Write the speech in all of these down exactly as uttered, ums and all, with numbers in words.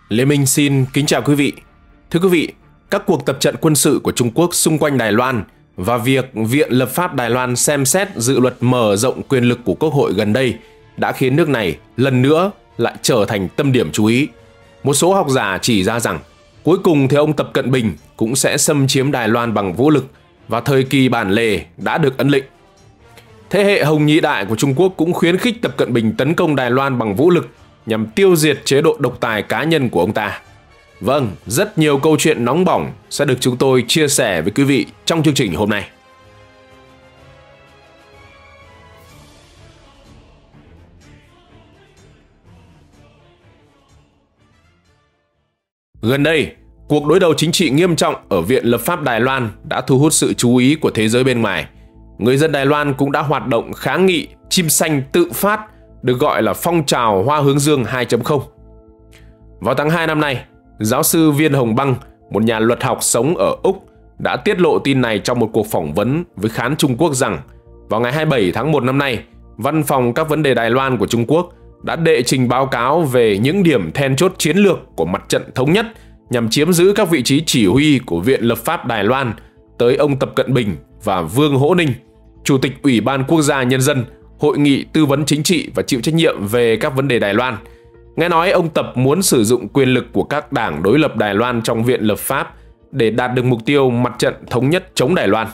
Lê Minh xin kính chào quý vị. Thưa quý vị, các cuộc tập trận quân sự của Trung Quốc xung quanh Đài Loan và việc Viện Lập pháp Đài Loan xem xét dự luật mở rộng quyền lực của Quốc hội gần đây đã khiến nước này lần nữa lại trở thành tâm điểm chú ý. Một số học giả chỉ ra rằng cuối cùng thì ông Tập Cận Bình cũng sẽ xâm chiếm Đài Loan bằng vũ lực và thời kỳ bản lề đã được ấn định. Thế hệ Hồng Nhị Đại của Trung Quốc cũng khuyến khích Tập Cận Bình tấn công Đài Loan bằng vũ lực nhằm tiêu diệt chế độ độc tài cá nhân của ông ta. Vâng, rất nhiều câu chuyện nóng bỏng sẽ được chúng tôi chia sẻ với quý vị trong chương trình hôm nay. Gần đây, cuộc đối đầu chính trị nghiêm trọng ở Viện Lập pháp Đài Loan đã thu hút sự chú ý của thế giới bên ngoài. Người dân Đài Loan cũng đã hoạt động kháng nghị chim xanh tự phát, được gọi là phong trào Hoa Hướng Dương hai chấm không. Vào tháng hai năm nay, giáo sư Viên Hồng Băng, một nhà luật học sống ở Úc, đã tiết lộ tin này trong một cuộc phỏng vấn với Khán Trung Quốc rằng vào ngày hai mươi bảy tháng một năm nay, Văn phòng các vấn đề Đài Loan của Trung Quốc đã đệ trình báo cáo về những điểm then chốt chiến lược của mặt trận thống nhất nhằm chiếm giữ các vị trí chỉ huy của Viện Lập pháp Đài Loan tới ông Tập Cận Bình và Vương Hỗ Ninh, Chủ tịch Ủy ban Quốc gia Nhân dân, Hội nghị tư vấn chính trị và chịu trách nhiệm về các vấn đề Đài Loan. Nghe nói ông Tập muốn sử dụng quyền lực của các đảng đối lập Đài Loan trong Viện Lập pháp để đạt được mục tiêu mặt trận thống nhất chống Đài Loan.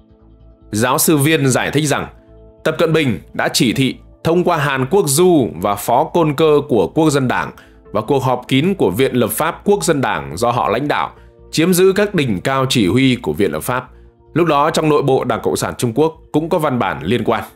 Giáo sư Viên giải thích rằng Tập Cận Bình đã chỉ thị thông qua Hàn Quốc Du và phó côn cơ của Quốc dân Đảng và cuộc họp kín của Viện Lập pháp Quốc dân Đảng do họ lãnh đạo chiếm giữ các đỉnh cao chỉ huy của Viện Lập pháp. Lúc đó trong nội bộ Đảng Cộng sản Trung Quốc cũng có văn bản liên quan.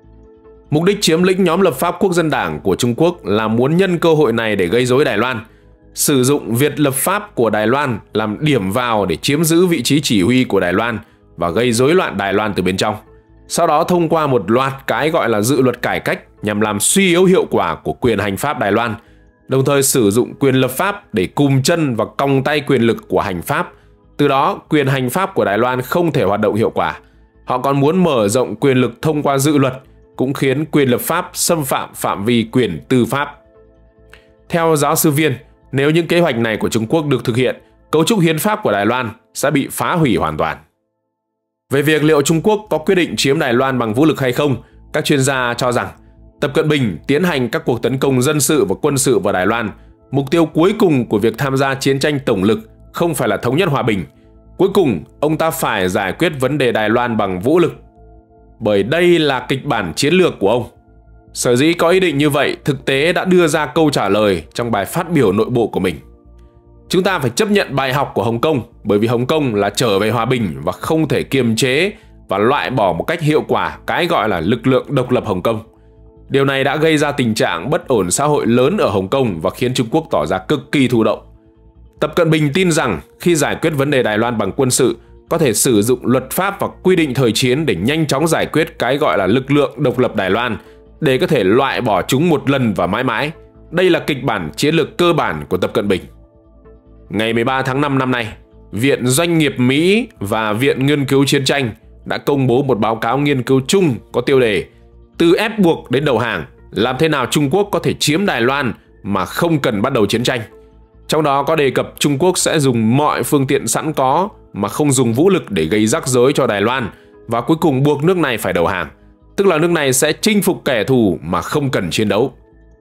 Mục đích chiếm lĩnh nhóm lập pháp Quốc dân Đảng của Trung Quốc là muốn nhân cơ hội này để gây rối Đài Loan, sử dụng Viện Lập pháp của Đài Loan làm điểm vào để chiếm giữ vị trí chỉ huy của Đài Loan và gây rối loạn Đài Loan từ bên trong. Sau đó thông qua một loạt cái gọi là dự luật cải cách nhằm làm suy yếu hiệu quả của quyền hành pháp Đài Loan, đồng thời sử dụng quyền lập pháp để cùm chân và còng tay quyền lực của hành pháp. Từ đó, quyền hành pháp của Đài Loan không thể hoạt động hiệu quả. Họ còn muốn mở rộng quyền lực thông qua dự luật, cũng khiến quyền lập pháp xâm phạm phạm vi quyền tư pháp. Theo giáo sư Viên, nếu những kế hoạch này của Trung Quốc được thực hiện, cấu trúc hiến pháp của Đài Loan sẽ bị phá hủy hoàn toàn. Về việc liệu Trung Quốc có quyết định chiếm Đài Loan bằng vũ lực hay không, các chuyên gia cho rằng Tập Cận Bình tiến hành các cuộc tấn công dân sự và quân sự vào Đài Loan. Mục tiêu cuối cùng của việc tham gia chiến tranh tổng lực không phải là thống nhất hòa bình. Cuối cùng, ông ta phải giải quyết vấn đề Đài Loan bằng vũ lực. Bởi đây là kịch bản chiến lược của ông. Sở dĩ có ý định như vậy, thực tế đã đưa ra câu trả lời trong bài phát biểu nội bộ của mình. Chúng ta phải chấp nhận bài học của Hồng Kông, bởi vì Hồng Kông là trở về hòa bình và không thể kiềm chế và loại bỏ một cách hiệu quả cái gọi là lực lượng độc lập Hồng Kông. Điều này đã gây ra tình trạng bất ổn xã hội lớn ở Hồng Kông và khiến Trung Quốc tỏ ra cực kỳ thụ động. Tập Cận Bình tin rằng khi giải quyết vấn đề Đài Loan bằng quân sự, có thể sử dụng luật pháp và quy định thời chiến để nhanh chóng giải quyết cái gọi là lực lượng độc lập Đài Loan, để có thể loại bỏ chúng một lần và mãi mãi. Đây là kịch bản chiến lược cơ bản của Tập Cận Bình. Ngày mười ba tháng năm năm nay, Viện Doanh nghiệp Mỹ và Viện Nghiên cứu Chiến tranh đã công bố một báo cáo nghiên cứu chung có tiêu đề Từ ép buộc đến đầu hàng, làm thế nào Trung Quốc có thể chiếm Đài Loan mà không cần bắt đầu chiến tranh. Trong đó có đề cập Trung Quốc sẽ dùng mọi phương tiện sẵn có mà không dùng vũ lực để gây rắc rối cho Đài Loan và cuối cùng buộc nước này phải đầu hàng, tức là nước này sẽ chinh phục kẻ thù mà không cần chiến đấu.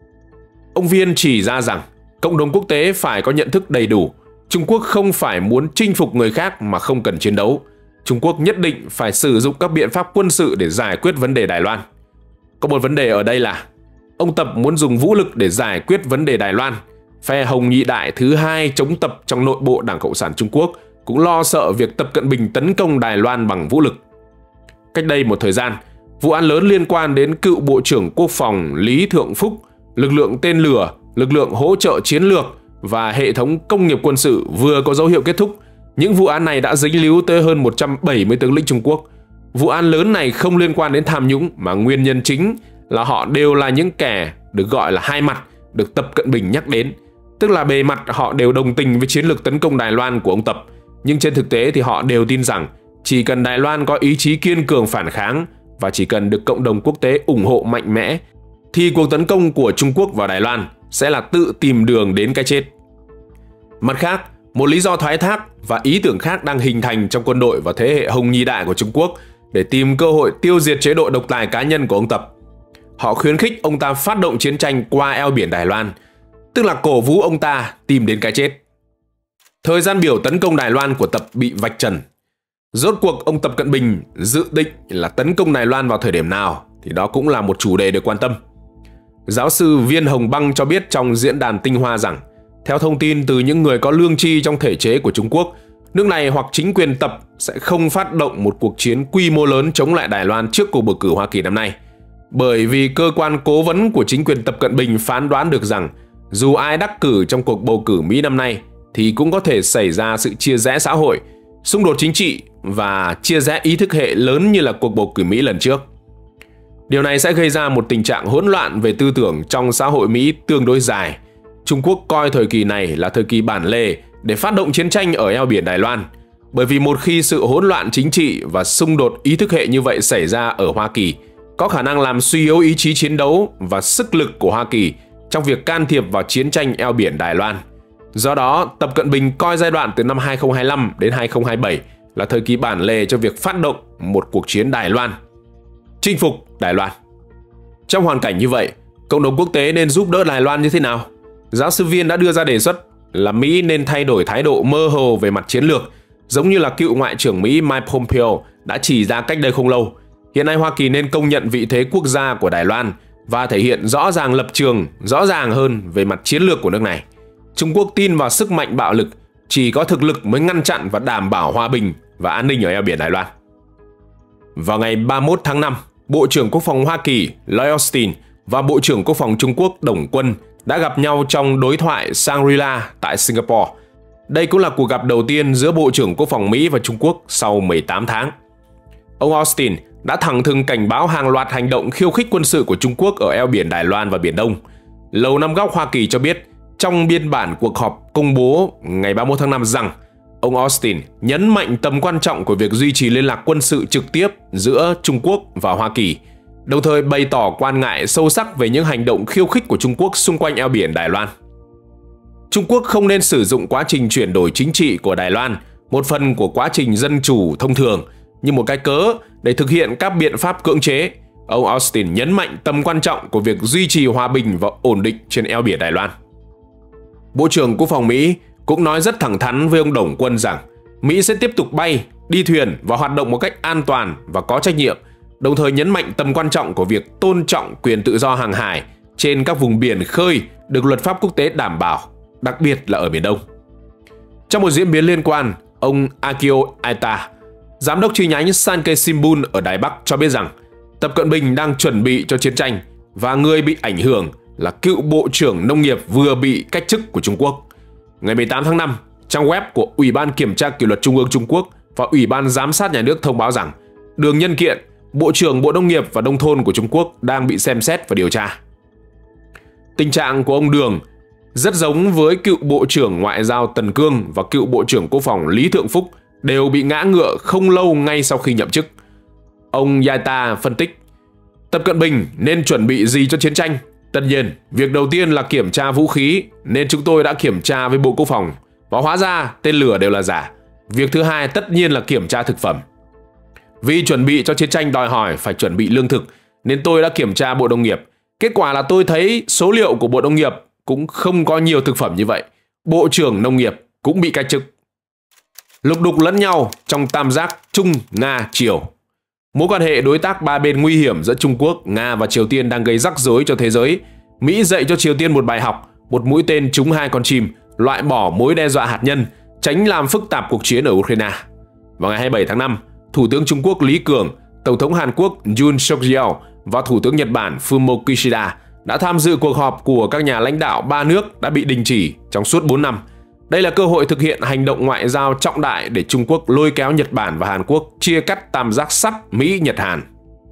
Ông Viên chỉ ra rằng cộng đồng quốc tế phải có nhận thức đầy đủ. Trung Quốc không phải muốn chinh phục người khác mà không cần chiến đấu. Trung Quốc nhất định phải sử dụng các biện pháp quân sự để giải quyết vấn đề Đài Loan. Có một vấn đề ở đây là ông Tập muốn dùng vũ lực để giải quyết vấn đề Đài Loan. Phe Hồng Nhị Đại thứ hai chống Tập trong nội bộ Đảng Cộng sản Trung Quốc cũng lo sợ việc Tập Cận Bình tấn công Đài Loan bằng vũ lực. Cách đây một thời gian, vụ án lớn liên quan đến cựu Bộ trưởng Quốc phòng Lý Thượng Phúc, lực lượng tên lửa, lực lượng hỗ trợ chiến lược và hệ thống công nghiệp quân sự vừa có dấu hiệu kết thúc. Những vụ án này đã dính líu tới hơn một trăm bảy mươi tướng lĩnh Trung Quốc. Vụ án lớn này không liên quan đến tham nhũng mà nguyên nhân chính là họ đều là những kẻ được gọi là hai mặt, được Tập Cận Bình nhắc đến. Tức là bề mặt họ đều đồng tình với chiến lược tấn công Đài Loan của ông Tập, nhưng trên thực tế thì họ đều tin rằng chỉ cần Đài Loan có ý chí kiên cường phản kháng và chỉ cần được cộng đồng quốc tế ủng hộ mạnh mẽ, thì cuộc tấn công của Trung Quốc vào Đài Loan sẽ là tự tìm đường đến cái chết. Mặt khác, một lý do thoái thác và ý tưởng khác đang hình thành trong quân đội và thế hệ Hồng Nhì Đại của Trung Quốc để tìm cơ hội tiêu diệt chế độ độc tài cá nhân của ông Tập. Họ khuyến khích ông ta phát động chiến tranh qua eo biển Đài Loan, tức là cổ vũ ông ta tìm đến cái chết. Thời gian biểu tấn công Đài Loan của Tập bị vạch trần. Rốt cuộc ông Tập Cận Bình dự định là tấn công Đài Loan vào thời điểm nào thì đó cũng là một chủ đề được quan tâm. Giáo sư Viên Hồng Băng cho biết trong diễn đàn Tinh Hoa rằng, theo thông tin từ những người có lương tri trong thể chế của Trung Quốc, nước này hoặc chính quyền Tập sẽ không phát động một cuộc chiến quy mô lớn chống lại Đài Loan trước cuộc bầu cử Hoa Kỳ năm nay. Bởi vì cơ quan cố vấn của chính quyền Tập Cận Bình phán đoán được rằng dù ai đắc cử trong cuộc bầu cử Mỹ năm nay thì cũng có thể xảy ra sự chia rẽ xã hội, xung đột chính trị và chia rẽ ý thức hệ lớn như là cuộc bầu cử Mỹ lần trước. Điều này sẽ gây ra một tình trạng hỗn loạn về tư tưởng trong xã hội Mỹ tương đối dài. Trung Quốc coi thời kỳ này là thời kỳ bản lề để phát động chiến tranh ở eo biển Đài Loan. Bởi vì một khi sự hỗn loạn chính trị và xung đột ý thức hệ như vậy xảy ra ở Hoa Kỳ, có khả năng làm suy yếu ý chí chiến đấu và sức lực của Hoa Kỳ trong việc can thiệp vào chiến tranh eo biển Đài Loan. Do đó, Tập Cận Bình coi giai đoạn từ năm hai không hai lăm đến hai không hai bảy là thời kỳ bản lề cho việc phát động một cuộc chiến Đài Loan, chinh phục Đài Loan. Trong hoàn cảnh như vậy, cộng đồng quốc tế nên giúp đỡ Đài Loan như thế nào? Giáo sư Viên đã đưa ra đề xuất là Mỹ nên thay đổi thái độ mơ hồ về mặt chiến lược, giống như là cựu Ngoại trưởng Mỹ Mike Pompeo đã chỉ ra cách đây không lâu. Hiện nay Hoa Kỳ nên công nhận vị thế quốc gia của Đài Loan và thể hiện rõ ràng lập trường, rõ ràng hơn về mặt chiến lược của nước này. Trung Quốc tin vào sức mạnh bạo lực, chỉ có thực lực mới ngăn chặn và đảm bảo hòa bình và an ninh ở eo biển Đài Loan. Vào ngày ba mươi mốt tháng năm, Bộ trưởng Quốc phòng Hoa Kỳ Lloyd Austin và Bộ trưởng Quốc phòng Trung Quốc Đồng Quân đã gặp nhau trong đối thoại Shangri-La tại Singapore. Đây cũng là cuộc gặp đầu tiên giữa Bộ trưởng Quốc phòng Mỹ và Trung Quốc sau mười tám tháng. Ông Austin đã thẳng thừng cảnh báo hàng loạt hành động khiêu khích quân sự của Trung Quốc ở eo biển Đài Loan và Biển Đông. Lầu Năm Góc Hoa Kỳ cho biết trong biên bản cuộc họp công bố ngày ba mươi mốt tháng năm rằng ông Austin nhấn mạnh tầm quan trọng của việc duy trì liên lạc quân sự trực tiếp giữa Trung Quốc và Hoa Kỳ, đồng thời bày tỏ quan ngại sâu sắc về những hành động khiêu khích của Trung Quốc xung quanh eo biển Đài Loan. Trung Quốc không nên sử dụng quá trình chuyển đổi chính trị của Đài Loan, một phần của quá trình dân chủ thông thường, như một cái cớ để thực hiện các biện pháp cưỡng chế. Ông Austin nhấn mạnh tầm quan trọng của việc duy trì hòa bình và ổn định trên eo biển Đài Loan. Bộ trưởng Quốc phòng Mỹ cũng nói rất thẳng thắn với ông Đồng Quân rằng Mỹ sẽ tiếp tục bay, đi thuyền và hoạt động một cách an toàn và có trách nhiệm, đồng thời nhấn mạnh tầm quan trọng của việc tôn trọng quyền tự do hàng hải trên các vùng biển khơi được luật pháp quốc tế đảm bảo, đặc biệt là ở Biển Đông. Trong một diễn biến liên quan, ông Akio Aita, giám đốc chi nhánh Sankei Shimbun ở Đài Bắc cho biết rằng Tập Cận Bình đang chuẩn bị cho chiến tranh và người bị ảnh hưởng là cựu Bộ trưởng Nông nghiệp vừa bị cách chức của Trung Quốc. Ngày mười tám tháng năm, trang web của Ủy ban Kiểm tra Kỷ luật Trung ương Trung Quốc và Ủy ban Giám sát Nhà nước thông báo rằng Đường Nhân Kiện, Bộ trưởng Bộ Nông nghiệp và Nông thôn của Trung Quốc đang bị xem xét và điều tra. Tình trạng của ông Đường rất giống với cựu Bộ trưởng Ngoại giao Tần Cương và cựu Bộ trưởng Quốc phòng Lý Thượng Phúc đều bị ngã ngựa không lâu ngay sau khi nhậm chức. Ông Yaita phân tích, Tập Cận Bình nên chuẩn bị gì cho chiến tranh? Tất nhiên, việc đầu tiên là kiểm tra vũ khí, nên chúng tôi đã kiểm tra với Bộ Quốc phòng, và hóa ra tên lửa đều là giả. Việc thứ hai tất nhiên là kiểm tra thực phẩm. Vì chuẩn bị cho chiến tranh đòi hỏi phải chuẩn bị lương thực, nên tôi đã kiểm tra Bộ Nông nghiệp. Kết quả là tôi thấy số liệu của Bộ Nông nghiệp cũng không có nhiều thực phẩm như vậy. Bộ trưởng Nông nghiệp cũng bị cách chức. Lục đục lẫn nhau trong tam giác Trung, Nga, Triều. Mối quan hệ đối tác ba bên nguy hiểm giữa Trung Quốc, Nga và Triều Tiên đang gây rắc rối cho thế giới. Mỹ dạy cho Triều Tiên một bài học, một mũi tên trúng hai con chim, loại bỏ mối đe dọa hạt nhân, tránh làm phức tạp cuộc chiến ở Ukraine. Vào ngày hai mươi bảy tháng năm, Thủ tướng Trung Quốc Lý Cường, Tổng thống Hàn Quốc Yoon suk yeol và Thủ tướng Nhật Bản Fumio Kishida đã tham dự cuộc họp của các nhà lãnh đạo ba nước đã bị đình chỉ trong suốt bốn năm. Đây là cơ hội thực hiện hành động ngoại giao trọng đại để Trung Quốc lôi kéo Nhật Bản và Hàn Quốc chia cắt tam giác sắt Mỹ-Nhật-Hàn.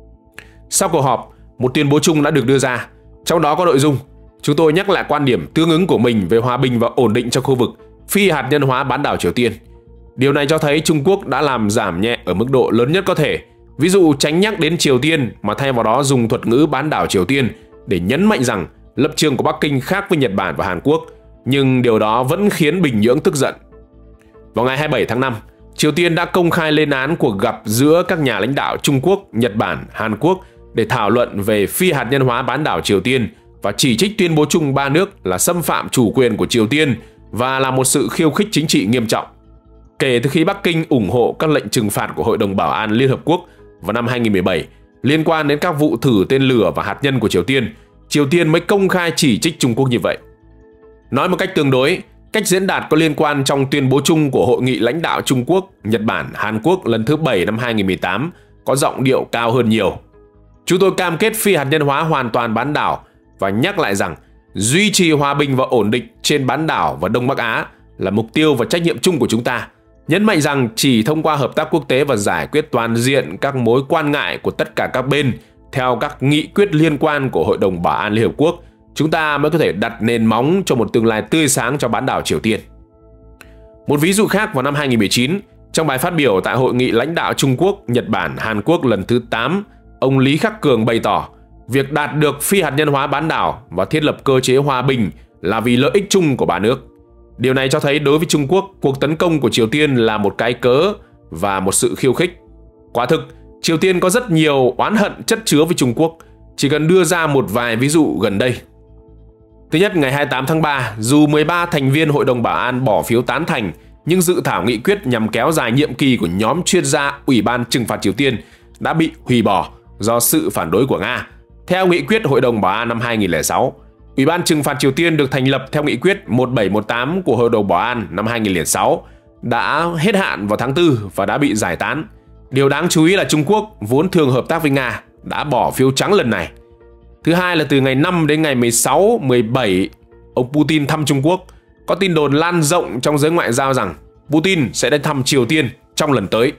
Sau cuộc họp, một tuyên bố chung đã được đưa ra. Trong đó có nội dung, chúng tôi nhắc lại quan điểm tương ứng của mình về hòa bình và ổn định trong khu vực phi hạt nhân hóa bán đảo Triều Tiên. Điều này cho thấy Trung Quốc đã làm giảm nhẹ ở mức độ lớn nhất có thể. Ví dụ tránh nhắc đến Triều Tiên mà thay vào đó dùng thuật ngữ bán đảo Triều Tiên để nhấn mạnh rằng lập trường của Bắc Kinh khác với Nhật Bản và Hàn Quốc. nhưng điều đó vẫn khiến Bình Nhưỡng tức giận. Vào ngày hai mươi bảy tháng năm, Triều Tiên đã công khai lên án cuộc gặp giữa các nhà lãnh đạo Trung Quốc, Nhật Bản, Hàn Quốc để thảo luận về phi hạt nhân hóa bán đảo Triều Tiên và chỉ trích tuyên bố chung ba nước là xâm phạm chủ quyền của Triều Tiên và là một sự khiêu khích chính trị nghiêm trọng. Kể từ khi Bắc Kinh ủng hộ các lệnh trừng phạt của Hội đồng Bảo an Liên Hợp Quốc vào năm hai nghìn không trăm mười bảy liên quan đến các vụ thử tên lửa và hạt nhân của Triều Tiên, Triều Tiên mới công khai chỉ trích Trung Quốc như vậy. Nói một cách tương đối, cách diễn đạt có liên quan trong tuyên bố chung của Hội nghị lãnh đạo Trung Quốc, Nhật Bản, Hàn Quốc lần thứ bảy năm hai nghìn không trăm mười tám có giọng điệu cao hơn nhiều. Chúng tôi cam kết phi hạt nhân hóa hoàn toàn bán đảo và nhắc lại rằng duy trì hòa bình và ổn định trên bán đảo và Đông Bắc Á là mục tiêu và trách nhiệm chung của chúng ta. Nhấn mạnh rằng chỉ thông qua hợp tác quốc tế và giải quyết toàn diện các mối quan ngại của tất cả các bên theo các nghị quyết liên quan của Hội đồng Bảo an Liên Hợp Quốc, chúng ta mới có thể đặt nền móng cho một tương lai tươi sáng cho bán đảo Triều Tiên. Một ví dụ khác, vào năm hai nghìn không trăm mười chín, trong bài phát biểu tại Hội nghị lãnh đạo Trung Quốc, Nhật Bản, Hàn Quốc lần thứ tám, ông Lý Khắc Cường bày tỏ việc đạt được phi hạt nhân hóa bán đảo và thiết lập cơ chế hòa bình là vì lợi ích chung của ba nước. Điều này cho thấy đối với Trung Quốc, cuộc tấn công của Triều Tiên là một cái cớ và một sự khiêu khích. Quả thực, Triều Tiên có rất nhiều oán hận chất chứa với Trung Quốc, chỉ cần đưa ra một vài ví dụ gần đây. Thứ nhất, ngày hai mươi tám tháng ba, dù mười ba thành viên Hội đồng Bảo an bỏ phiếu tán thành, nhưng dự thảo nghị quyết nhằm kéo dài nhiệm kỳ của nhóm chuyên gia Ủy ban trừng phạt Triều Tiên đã bị hủy bỏ do sự phản đối của Nga. Theo nghị quyết Hội đồng Bảo an năm hai nghìn không trăm lẻ sáu, Ủy ban trừng phạt Triều Tiên được thành lập theo nghị quyết một bảy một tám của Hội đồng Bảo an năm hai nghìn không trăm lẻ sáu đã hết hạn vào tháng tư và đã bị giải tán. Điều đáng chú ý là Trung Quốc, vốn thường hợp tác với Nga, đã bỏ phiếu trắng lần này. Thứ hai là từ ngày năm đến ngày mười sáu, mười bảy, ông Putin thăm Trung Quốc. Có tin đồn lan rộng trong giới ngoại giao rằng Putin sẽ đến thăm Triều Tiên trong lần tới.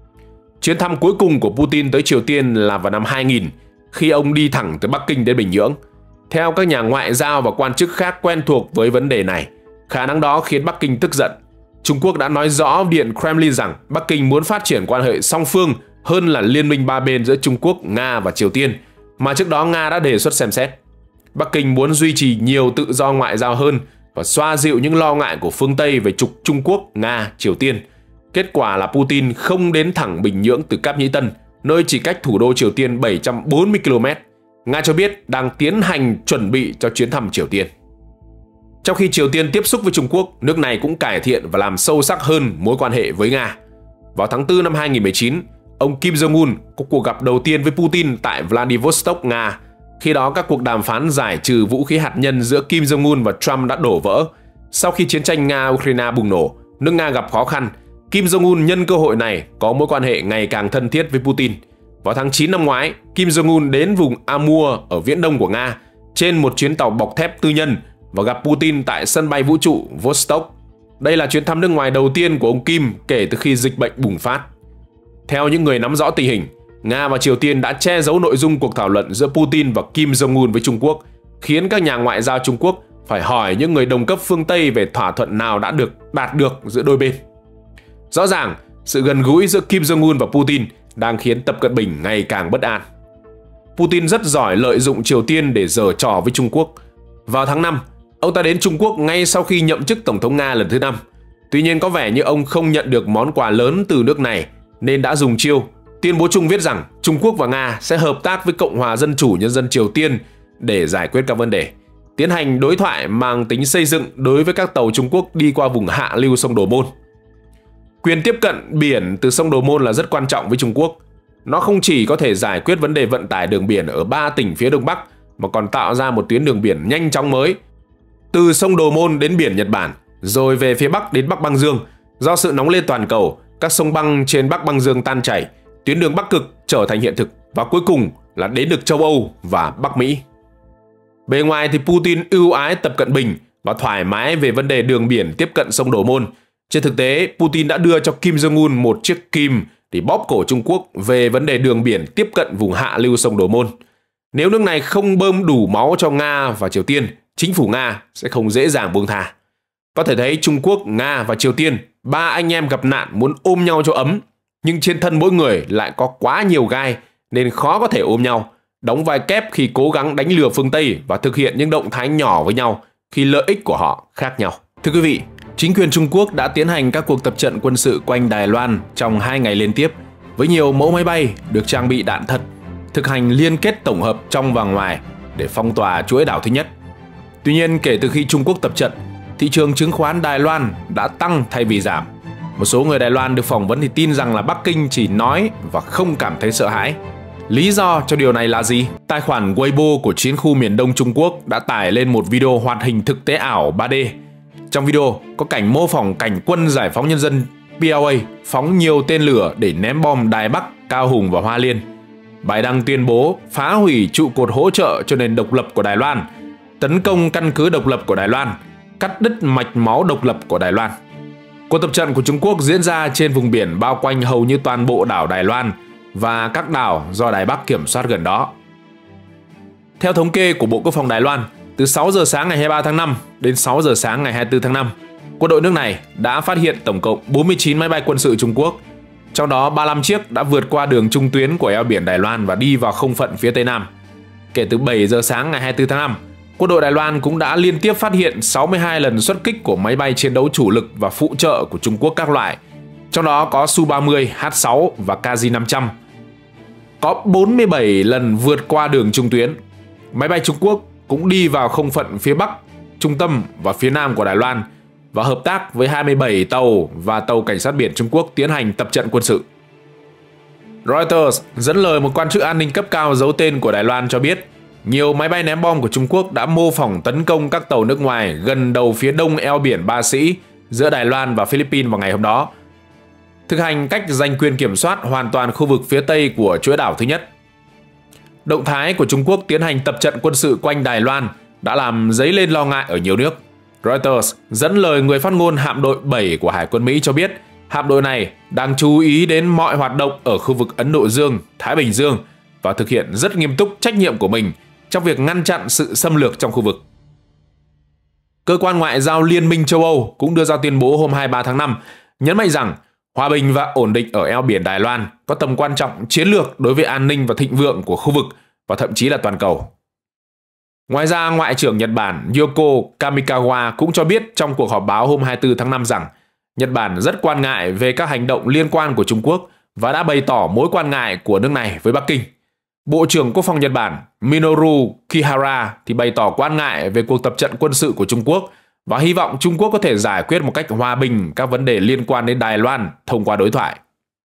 Chuyến thăm cuối cùng của Putin tới Triều Tiên là vào năm hai nghìn, khi ông đi thẳng từ Bắc Kinh đến Bình Nhưỡng. Theo các nhà ngoại giao và quan chức khác quen thuộc với vấn đề này, khả năng đó khiến Bắc Kinh tức giận. Trung Quốc đã nói rõ Điện Kremlin rằng Bắc Kinh muốn phát triển quan hệ song phương hơn là liên minh ba bên giữa Trung Quốc, Nga và Triều Tiên, mà trước đó Nga đã đề xuất xem xét. Bắc Kinh muốn duy trì nhiều tự do ngoại giao hơn và xoa dịu những lo ngại của phương Tây về trục Trung Quốc, Nga, Triều Tiên. Kết quả là Putin không đến thẳng Bình Nhưỡng từ Cáp Nhĩ Tân, nơi chỉ cách thủ đô Triều Tiên bảy trăm bốn mươi ki lô mét. Nga cho biết đang tiến hành chuẩn bị cho chuyến thăm Triều Tiên. Trong khi Triều Tiên tiếp xúc với Trung Quốc, nước này cũng cải thiện và làm sâu sắc hơn mối quan hệ với Nga. Vào tháng tư năm hai nghìn không trăm mười chín, ông Kim Jong-un có cuộc gặp đầu tiên với Putin tại Vladivostok, Nga. Khi đó, các cuộc đàm phán giải trừ vũ khí hạt nhân giữa Kim Jong-un và Trump đã đổ vỡ. Sau khi chiến tranh Nga-Ukraine bùng nổ, nước Nga gặp khó khăn. Kim Jong-un nhân cơ hội này có mối quan hệ ngày càng thân thiết với Putin. Vào tháng chín năm ngoái, Kim Jong-un đến vùng Amur ở viễn đông của Nga trên một chuyến tàu bọc thép tư nhân và gặp Putin tại sân bay vũ trụ Vostok. Đây là chuyến thăm nước ngoài đầu tiên của ông Kim kể từ khi dịch bệnh bùng phát. Theo những người nắm rõ tình hình, Nga và Triều Tiên đã che giấu nội dung cuộc thảo luận giữa Putin và Kim Jong-un với Trung Quốc, khiến các nhà ngoại giao Trung Quốc phải hỏi những người đồng cấp phương Tây về thỏa thuận nào đã được đạt được giữa đôi bên. Rõ ràng, sự gần gũi giữa Kim Jong-un và Putin đang khiến Tập Cận Bình ngày càng bất an. Putin rất giỏi lợi dụng Triều Tiên để giở trò với Trung Quốc. Vào tháng năm, ông ta đến Trung Quốc ngay sau khi nhậm chức Tổng thống Nga lần thứ năm. Tuy nhiên có vẻ như ông không nhận được món quà lớn từ nước này nên đã dùng chiêu. Tuyên bố chung viết rằng Trung Quốc và Nga sẽ hợp tác với Cộng hòa Dân chủ Nhân dân Triều Tiên để giải quyết các vấn đề, tiến hành đối thoại mang tính xây dựng đối với các tàu Trung Quốc đi qua vùng hạ lưu sông Đồ Môn. Quyền tiếp cận biển từ sông Đồ Môn là rất quan trọng với Trung Quốc. Nó không chỉ có thể giải quyết vấn đề vận tải đường biển ở ba tỉnh phía Đông Bắc, mà còn tạo ra một tuyến đường biển nhanh chóng mới từ sông Đồ Môn đến biển Nhật Bản, rồi về phía Bắc đến Bắc Băng Dương. Do sự nóng lên toàn cầu, các sông băng trên Bắc Băng Dương tan chảy, tuyến đường Bắc Cực trở thành hiện thực và cuối cùng là đến được châu Âu và Bắc Mỹ. Bề ngoài thì Putin ưu ái Tập Cận Bình và thoải mái về vấn đề đường biển tiếp cận sông Đồ Môn. Trên thực tế, Putin đã đưa cho Kim Jong-un một chiếc kim để bóp cổ Trung Quốc về vấn đề đường biển tiếp cận vùng hạ lưu sông Đồ Môn. Nếu nước này không bơm đủ máu cho Nga và Triều Tiên, chính phủ Nga sẽ không dễ dàng buông tha. Có thể thấy Trung Quốc, Nga và Triều Tiên, ba anh em gặp nạn muốn ôm nhau cho ấm, nhưng trên thân mỗi người lại có quá nhiều gai nên khó có thể ôm nhau, đóng vai kép khi cố gắng đánh lừa phương Tây và thực hiện những động thái nhỏ với nhau khi lợi ích của họ khác nhau. Thưa quý vị, chính quyền Trung Quốc đã tiến hành các cuộc tập trận quân sự quanh Đài Loan trong hai ngày liên tiếp với nhiều mẫu máy bay được trang bị đạn thật, thực hành liên kết tổng hợp trong và ngoài để phong tỏa chuỗi đảo thứ nhất. Tuy nhiên, kể từ khi Trung Quốc tập trận, thị trường chứng khoán Đài Loan đã tăng thay vì giảm. Một số người Đài Loan được phỏng vấn thì tin rằng là Bắc Kinh chỉ nói và không cảm thấy sợ hãi. Lý do cho điều này là gì? Tài khoản Weibo của chiến khu miền Đông Trung Quốc đã tải lên một video hoạt hình thực tế ảo ba D. Trong video có cảnh mô phỏng cảnh quân giải phóng nhân dân P L A phóng nhiều tên lửa để ném bom Đài Bắc, Cao Hùng và Hoa Liên. Bài đăng tuyên bố phá hủy trụ cột hỗ trợ cho nền độc lập của Đài Loan, tấn công căn cứ độc lập của Đài Loan, cắt đứt mạch máu độc lập của Đài Loan. Cuộc tập trận của Trung Quốc diễn ra trên vùng biển bao quanh hầu như toàn bộ đảo Đài Loan và các đảo do Đài Bắc kiểm soát gần đó. Theo thống kê của Bộ Quốc phòng Đài Loan, từ sáu giờ sáng ngày hai mươi ba tháng năm đến sáu giờ sáng ngày hai mươi tư tháng năm, quân đội nước này đã phát hiện tổng cộng bốn mươi chín máy bay quân sự Trung Quốc. Trong đó ba mươi lăm chiếc đã vượt qua đường trung tuyến của eo biển Đài Loan và đi vào không phận phía Tây Nam. Kể từ bảy giờ sáng ngày hai mươi tư tháng năm, quân đội Đài Loan cũng đã liên tiếp phát hiện sáu mươi hai lần xuất kích của máy bay chiến đấu chủ lực và phụ trợ của Trung Quốc các loại. Trong đó có Su ba mươi, H sáu và K J năm trăm. Có bốn mươi bảy lần vượt qua đường trung tuyến. Máy bay Trung Quốc cũng đi vào không phận phía Bắc, trung tâm và phía Nam của Đài Loan và hợp tác với hai mươi bảy tàu và tàu cảnh sát biển Trung Quốc tiến hành tập trận quân sự. Reuters dẫn lời một quan chức an ninh cấp cao giấu tên của Đài Loan cho biết nhiều máy bay ném bom của Trung Quốc đã mô phỏng tấn công các tàu nước ngoài gần đầu phía đông eo biển Ba Sĩ giữa Đài Loan và Philippines vào ngày hôm đó, thực hành cách giành quyền kiểm soát hoàn toàn khu vực phía tây của chuỗi đảo thứ nhất. Động thái của Trung Quốc tiến hành tập trận quân sự quanh Đài Loan đã làm dấy lên lo ngại ở nhiều nước. Reuters dẫn lời người phát ngôn hạm đội bảy của Hải quân Mỹ cho biết hạm đội này đang chú ý đến mọi hoạt động ở khu vực Ấn Độ Dương, Thái Bình Dương và thực hiện rất nghiêm túc trách nhiệm của mình trong việc ngăn chặn sự xâm lược trong khu vực. Cơ quan Ngoại giao Liên minh châu Âu cũng đưa ra tuyên bố hôm hai mươi ba tháng năm nhấn mạnh rằng hòa bình và ổn định ở eo biển Đài Loan có tầm quan trọng chiến lược đối với an ninh và thịnh vượng của khu vực và thậm chí là toàn cầu. Ngoài ra, Ngoại trưởng Nhật Bản Yoko Kamikawa cũng cho biết trong cuộc họp báo hôm hai mươi tư tháng năm rằng Nhật Bản rất quan ngại về các hành động liên quan của Trung Quốc và đã bày tỏ mối quan ngại của nước này với Bắc Kinh. Bộ trưởng Quốc phòng Nhật Bản Minoru Kihara thì bày tỏ quan ngại về cuộc tập trận quân sự của Trung Quốc và hy vọng Trung Quốc có thể giải quyết một cách hòa bình các vấn đề liên quan đến Đài Loan thông qua đối thoại.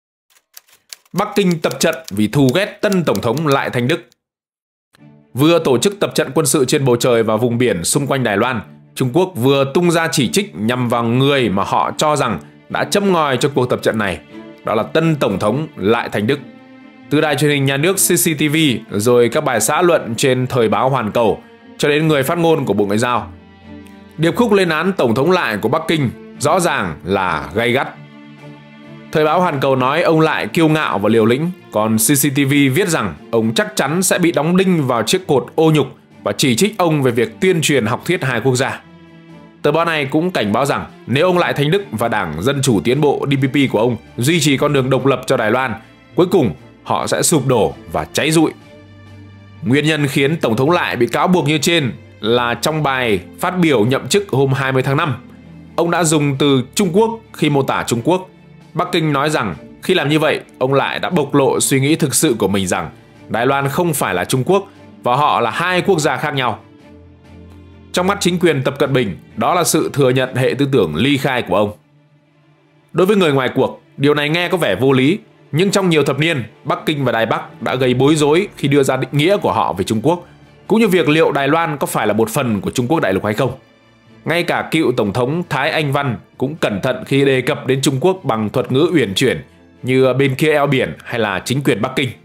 Bắc Kinh tập trận vì thù ghét tân Tổng thống Lại Thanh Đức. Vừa tổ chức tập trận quân sự trên bầu trời và vùng biển xung quanh Đài Loan, Trung Quốc vừa tung ra chỉ trích nhằm vào người mà họ cho rằng đã châm ngòi cho cuộc tập trận này, đó là tân Tổng thống Lại Thanh Đức. Từ đài truyền hình nhà nước C C T V rồi các bài xã luận trên thời báo Hoàn Cầu cho đến người phát ngôn của Bộ Ngoại giao, điệp khúc lên án Tổng thống Lại của Bắc Kinh rõ ràng là gay gắt. Thời báo Hoàn Cầu nói ông Lại kiêu ngạo và liều lĩnh, còn C C T V viết rằng ông chắc chắn sẽ bị đóng đinh vào chiếc cột ô nhục và chỉ trích ông về việc tuyên truyền học thuyết hai quốc gia. Tờ báo này cũng cảnh báo rằng nếu ông Lại Thanh Đức và Đảng Dân Chủ Tiến bộ D P P của ông duy trì con đường độc lập cho Đài Loan, cuối cùng họ sẽ sụp đổ và cháy rụi. Nguyên nhân khiến Tổng thống Lại bị cáo buộc như trên là trong bài phát biểu nhậm chức hôm hai mươi tháng năm, ông đã dùng từ Trung Quốc khi mô tả Trung Quốc. Bắc Kinh nói rằng khi làm như vậy, ông Lại đã bộc lộ suy nghĩ thực sự của mình rằng Đài Loan không phải là Trung Quốc và họ là hai quốc gia khác nhau. Trong mắt chính quyền Tập Cận Bình, đó là sự thừa nhận hệ tư tưởng ly khai của ông. Đối với người ngoài cuộc, điều này nghe có vẻ vô lý, nhưng trong nhiều thập niên, Bắc Kinh và Đài Bắc đã gây bối rối khi đưa ra định nghĩa của họ về Trung Quốc, cũng như việc liệu Đài Loan có phải là một phần của Trung Quốc đại lục hay không. Ngay cả cựu Tổng thống Thái Anh Văn cũng cẩn thận khi đề cập đến Trung Quốc bằng thuật ngữ uyển chuyển như bên kia eo biển hay là chính quyền Bắc Kinh.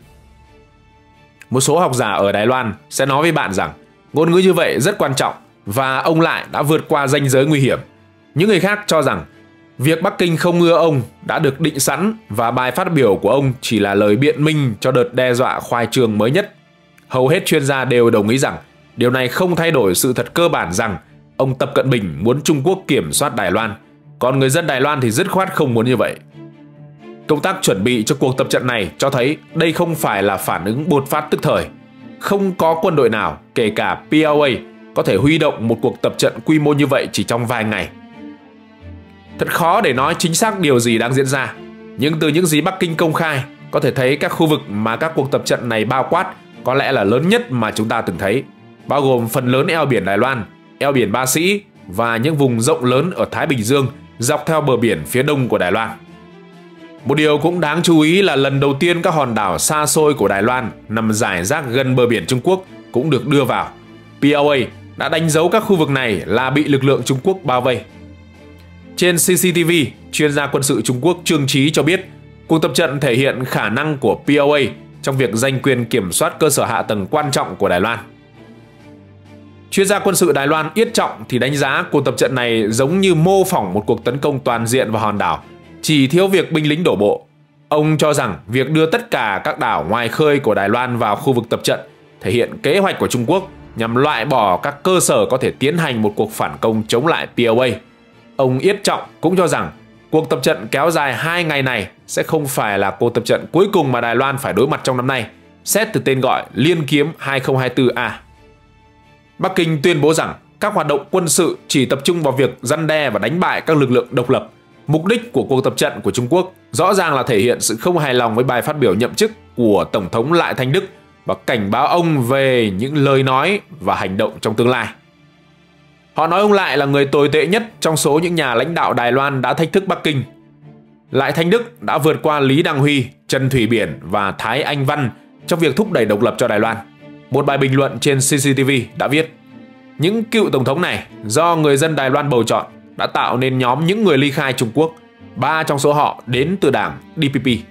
Một số học giả ở Đài Loan sẽ nói với bạn rằng ngôn ngữ như vậy rất quan trọng và ông Lại đã vượt qua ranh giới nguy hiểm. Những người khác cho rằng việc Bắc Kinh không ưa ông đã được định sẵn và bài phát biểu của ông chỉ là lời biện minh cho đợt đe dọa khoai trương mới nhất. Hầu hết chuyên gia đều đồng ý rằng điều này không thay đổi sự thật cơ bản rằng ông Tập Cận Bình muốn Trung Quốc kiểm soát Đài Loan, còn người dân Đài Loan thì dứt khoát không muốn như vậy. Công tác chuẩn bị cho cuộc tập trận này cho thấy đây không phải là phản ứng bột phát tức thời. Không có quân đội nào, kể cả P L A, có thể huy động một cuộc tập trận quy mô như vậy chỉ trong vài ngày. Thật khó để nói chính xác điều gì đang diễn ra, nhưng từ những gì Bắc Kinh công khai, có thể thấy các khu vực mà các cuộc tập trận này bao quát có lẽ là lớn nhất mà chúng ta từng thấy, bao gồm phần lớn eo biển Đài Loan, eo biển Ba Sĩ và những vùng rộng lớn ở Thái Bình Dương dọc theo bờ biển phía đông của Đài Loan. Một điều cũng đáng chú ý là lần đầu tiên các hòn đảo xa xôi của Đài Loan nằm rải rác gần bờ biển Trung Quốc cũng được đưa vào. pê lờ a đã đánh dấu các khu vực này là bị lực lượng Trung Quốc bao vây. Trên xê xê tê vê, chuyên gia quân sự Trung Quốc Trương Trí cho biết cuộc tập trận thể hiện khả năng của pê lờ a trong việc giành quyền kiểm soát cơ sở hạ tầng quan trọng của Đài Loan. Chuyên gia quân sự Đài Loan Yết Trọng thì đánh giá cuộc tập trận này giống như mô phỏng một cuộc tấn công toàn diện vào hòn đảo, chỉ thiếu việc binh lính đổ bộ. Ông cho rằng việc đưa tất cả các đảo ngoài khơi của Đài Loan vào khu vực tập trận thể hiện kế hoạch của Trung Quốc nhằm loại bỏ các cơ sở có thể tiến hành một cuộc phản công chống lại pê lờ a. Ông Yết Trọng cũng cho rằng cuộc tập trận kéo dài hai ngày này sẽ không phải là cuộc tập trận cuối cùng mà Đài Loan phải đối mặt trong năm nay, xét từ tên gọi Liên Kiếm hai không hai tư A. Bắc Kinh tuyên bố rằng các hoạt động quân sự chỉ tập trung vào việc răn đe và đánh bại các lực lượng độc lập. Mục đích của cuộc tập trận của Trung Quốc rõ ràng là thể hiện sự không hài lòng với bài phát biểu nhậm chức của Tổng thống Lại Thanh Đức và cảnh báo ông về những lời nói và hành động trong tương lai. Họ nói ông Lại là người tồi tệ nhất trong số những nhà lãnh đạo Đài Loan đã thách thức Bắc Kinh. Lại Thanh Đức đã vượt qua Lý Đăng Huy, Trần Thủy Biển và Thái Anh Văn trong việc thúc đẩy độc lập cho Đài Loan. Một bài bình luận trên xê xê tê vê đã viết: những cựu tổng thống này do người dân Đài Loan bầu chọn đã tạo nên nhóm những người ly khai Trung Quốc, ba trong số họ đến từ đảng đê pê pê.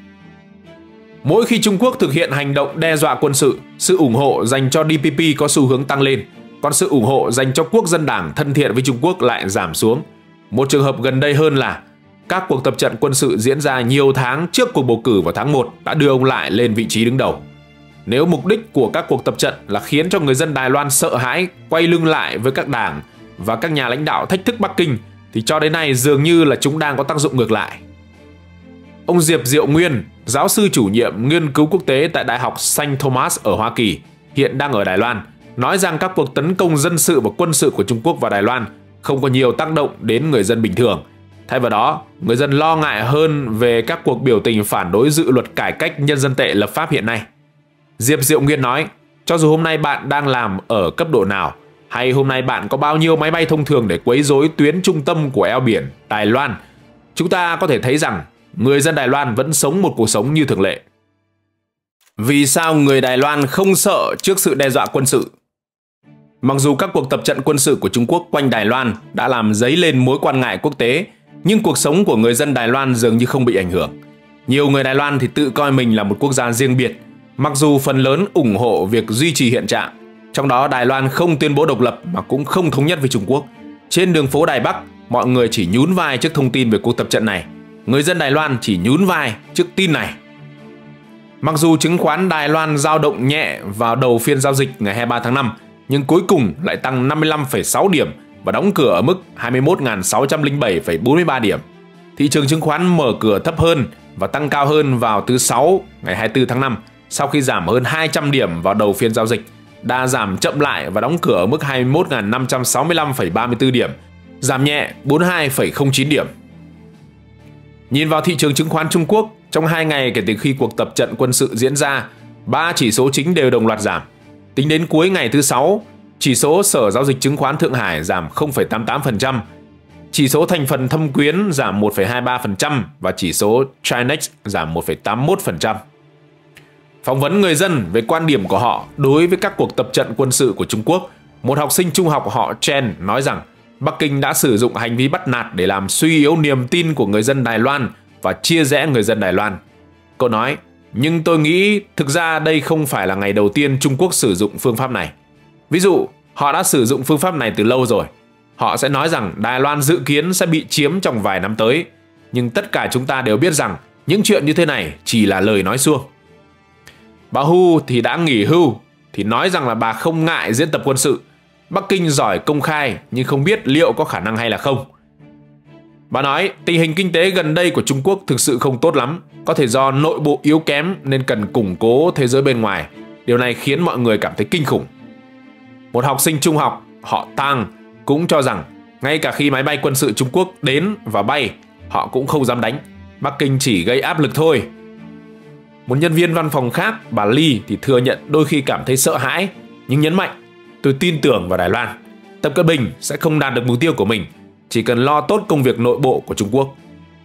Mỗi khi Trung Quốc thực hiện hành động đe dọa quân sự, sự ủng hộ dành cho đê pê pê có xu hướng tăng lên, còn sự ủng hộ dành cho quốc dân đảng thân thiện với Trung Quốc lại giảm xuống. Một trường hợp gần đây hơn là các cuộc tập trận quân sự diễn ra nhiều tháng trước cuộc bầu cử vào tháng một đã đưa ông Lại lên vị trí đứng đầu. Nếu mục đích của các cuộc tập trận là khiến cho người dân Đài Loan sợ hãi, quay lưng lại với các đảng và các nhà lãnh đạo thách thức Bắc Kinh, thì cho đến nay dường như là chúng đang có tác dụng ngược lại. Ông Diệp Diệu Nguyên, giáo sư chủ nhiệm nghiên cứu quốc tế tại Đại học Saint Thomas ở Hoa Kỳ, hiện đang ở Đài Loan, nói rằng các cuộc tấn công dân sự và quân sự của Trung Quốc vào Đài Loan không có nhiều tác động đến người dân bình thường. Thay vào đó, người dân lo ngại hơn về các cuộc biểu tình phản đối dự luật cải cách nhân dân tệ lập pháp hiện nay. Diệp Diệu Nguyên nói, cho dù hôm nay bạn đang làm ở cấp độ nào, hay hôm nay bạn có bao nhiêu máy bay thông thường để quấy rối tuyến trung tâm của eo biển Đài Loan, chúng ta có thể thấy rằng người dân Đài Loan vẫn sống một cuộc sống như thường lệ. Vì sao người Đài Loan không sợ trước sự đe dọa quân sự? Mặc dù các cuộc tập trận quân sự của Trung Quốc quanh Đài Loan đã làm dấy lên mối quan ngại quốc tế, nhưng cuộc sống của người dân Đài Loan dường như không bị ảnh hưởng. Nhiều người Đài Loan thì tự coi mình là một quốc gia riêng biệt, mặc dù phần lớn ủng hộ việc duy trì hiện trạng. Trong đó Đài Loan không tuyên bố độc lập mà cũng không thống nhất với Trung Quốc. Trên đường phố Đài Bắc, mọi người chỉ nhún vai trước thông tin về cuộc tập trận này. Người dân Đài Loan chỉ nhún vai trước tin này. Mặc dù chứng khoán Đài Loan dao động nhẹ vào đầu phiên giao dịch ngày hai mươi ba tháng năm, nhưng cuối cùng lại tăng năm mươi lăm phẩy sáu điểm và đóng cửa ở mức hai mươi mốt nghìn sáu trăm lẻ bảy phẩy bốn mươi ba điểm. Thị trường chứng khoán mở cửa thấp hơn và tăng cao hơn vào thứ Sáu ngày hai mươi tư tháng năm sau khi giảm hơn hai trăm điểm vào đầu phiên giao dịch. Đà giảm chậm lại và đóng cửa ở mức hai mươi mốt nghìn năm trăm sáu mươi lăm phẩy ba mươi tư điểm, giảm nhẹ bốn mươi hai phẩy không chín điểm. Nhìn vào thị trường chứng khoán Trung Quốc, trong hai ngày kể từ khi cuộc tập trận quân sự diễn ra, ba chỉ số chính đều đồng loạt giảm. Tính đến cuối ngày thứ Sáu, chỉ số Sở Giao dịch Chứng khoán Thượng Hải giảm không phẩy tám mươi tám phần trăm, chỉ số thành phần thâm quyến giảm một phẩy hai mươi ba phần trăm và chỉ số Chinex giảm một phẩy tám mươi mốt phần trăm. Phỏng vấn người dân về quan điểm của họ đối với các cuộc tập trận quân sự của Trung Quốc, một học sinh trung học họ Chen nói rằng Bắc Kinh đã sử dụng hành vi bắt nạt để làm suy yếu niềm tin của người dân Đài Loan và chia rẽ người dân Đài Loan. Cô nói, nhưng tôi nghĩ thực ra đây không phải là ngày đầu tiên Trung Quốc sử dụng phương pháp này. Ví dụ, họ đã sử dụng phương pháp này từ lâu rồi. Họ sẽ nói rằng Đài Loan dự kiến sẽ bị chiếm trong vài năm tới. Nhưng tất cả chúng ta đều biết rằng những chuyện như thế này chỉ là lời nói suông. Bà Hu thì đã nghỉ hưu, thì nói rằng là bà không ngại diễn tập quân sự. Bắc Kinh giỏi công khai nhưng không biết liệu có khả năng hay là không. Bà nói tình hình kinh tế gần đây của Trung Quốc thực sự không tốt lắm, có thể do nội bộ yếu kém nên cần củng cố thế giới bên ngoài. Điều này khiến mọi người cảm thấy kinh khủng. Một học sinh trung học họ Tang cũng cho rằng ngay cả khi máy bay quân sự Trung Quốc đến và bay, họ cũng không dám đánh. Bắc Kinh chỉ gây áp lực thôi. Một nhân viên văn phòng khác, bà Lee, thì thừa nhận đôi khi cảm thấy sợ hãi, nhưng nhấn mạnh: tôi tin tưởng vào Đài Loan. Tập Cận Bình sẽ không đạt được mục tiêu của mình, chỉ cần lo tốt công việc nội bộ của Trung Quốc.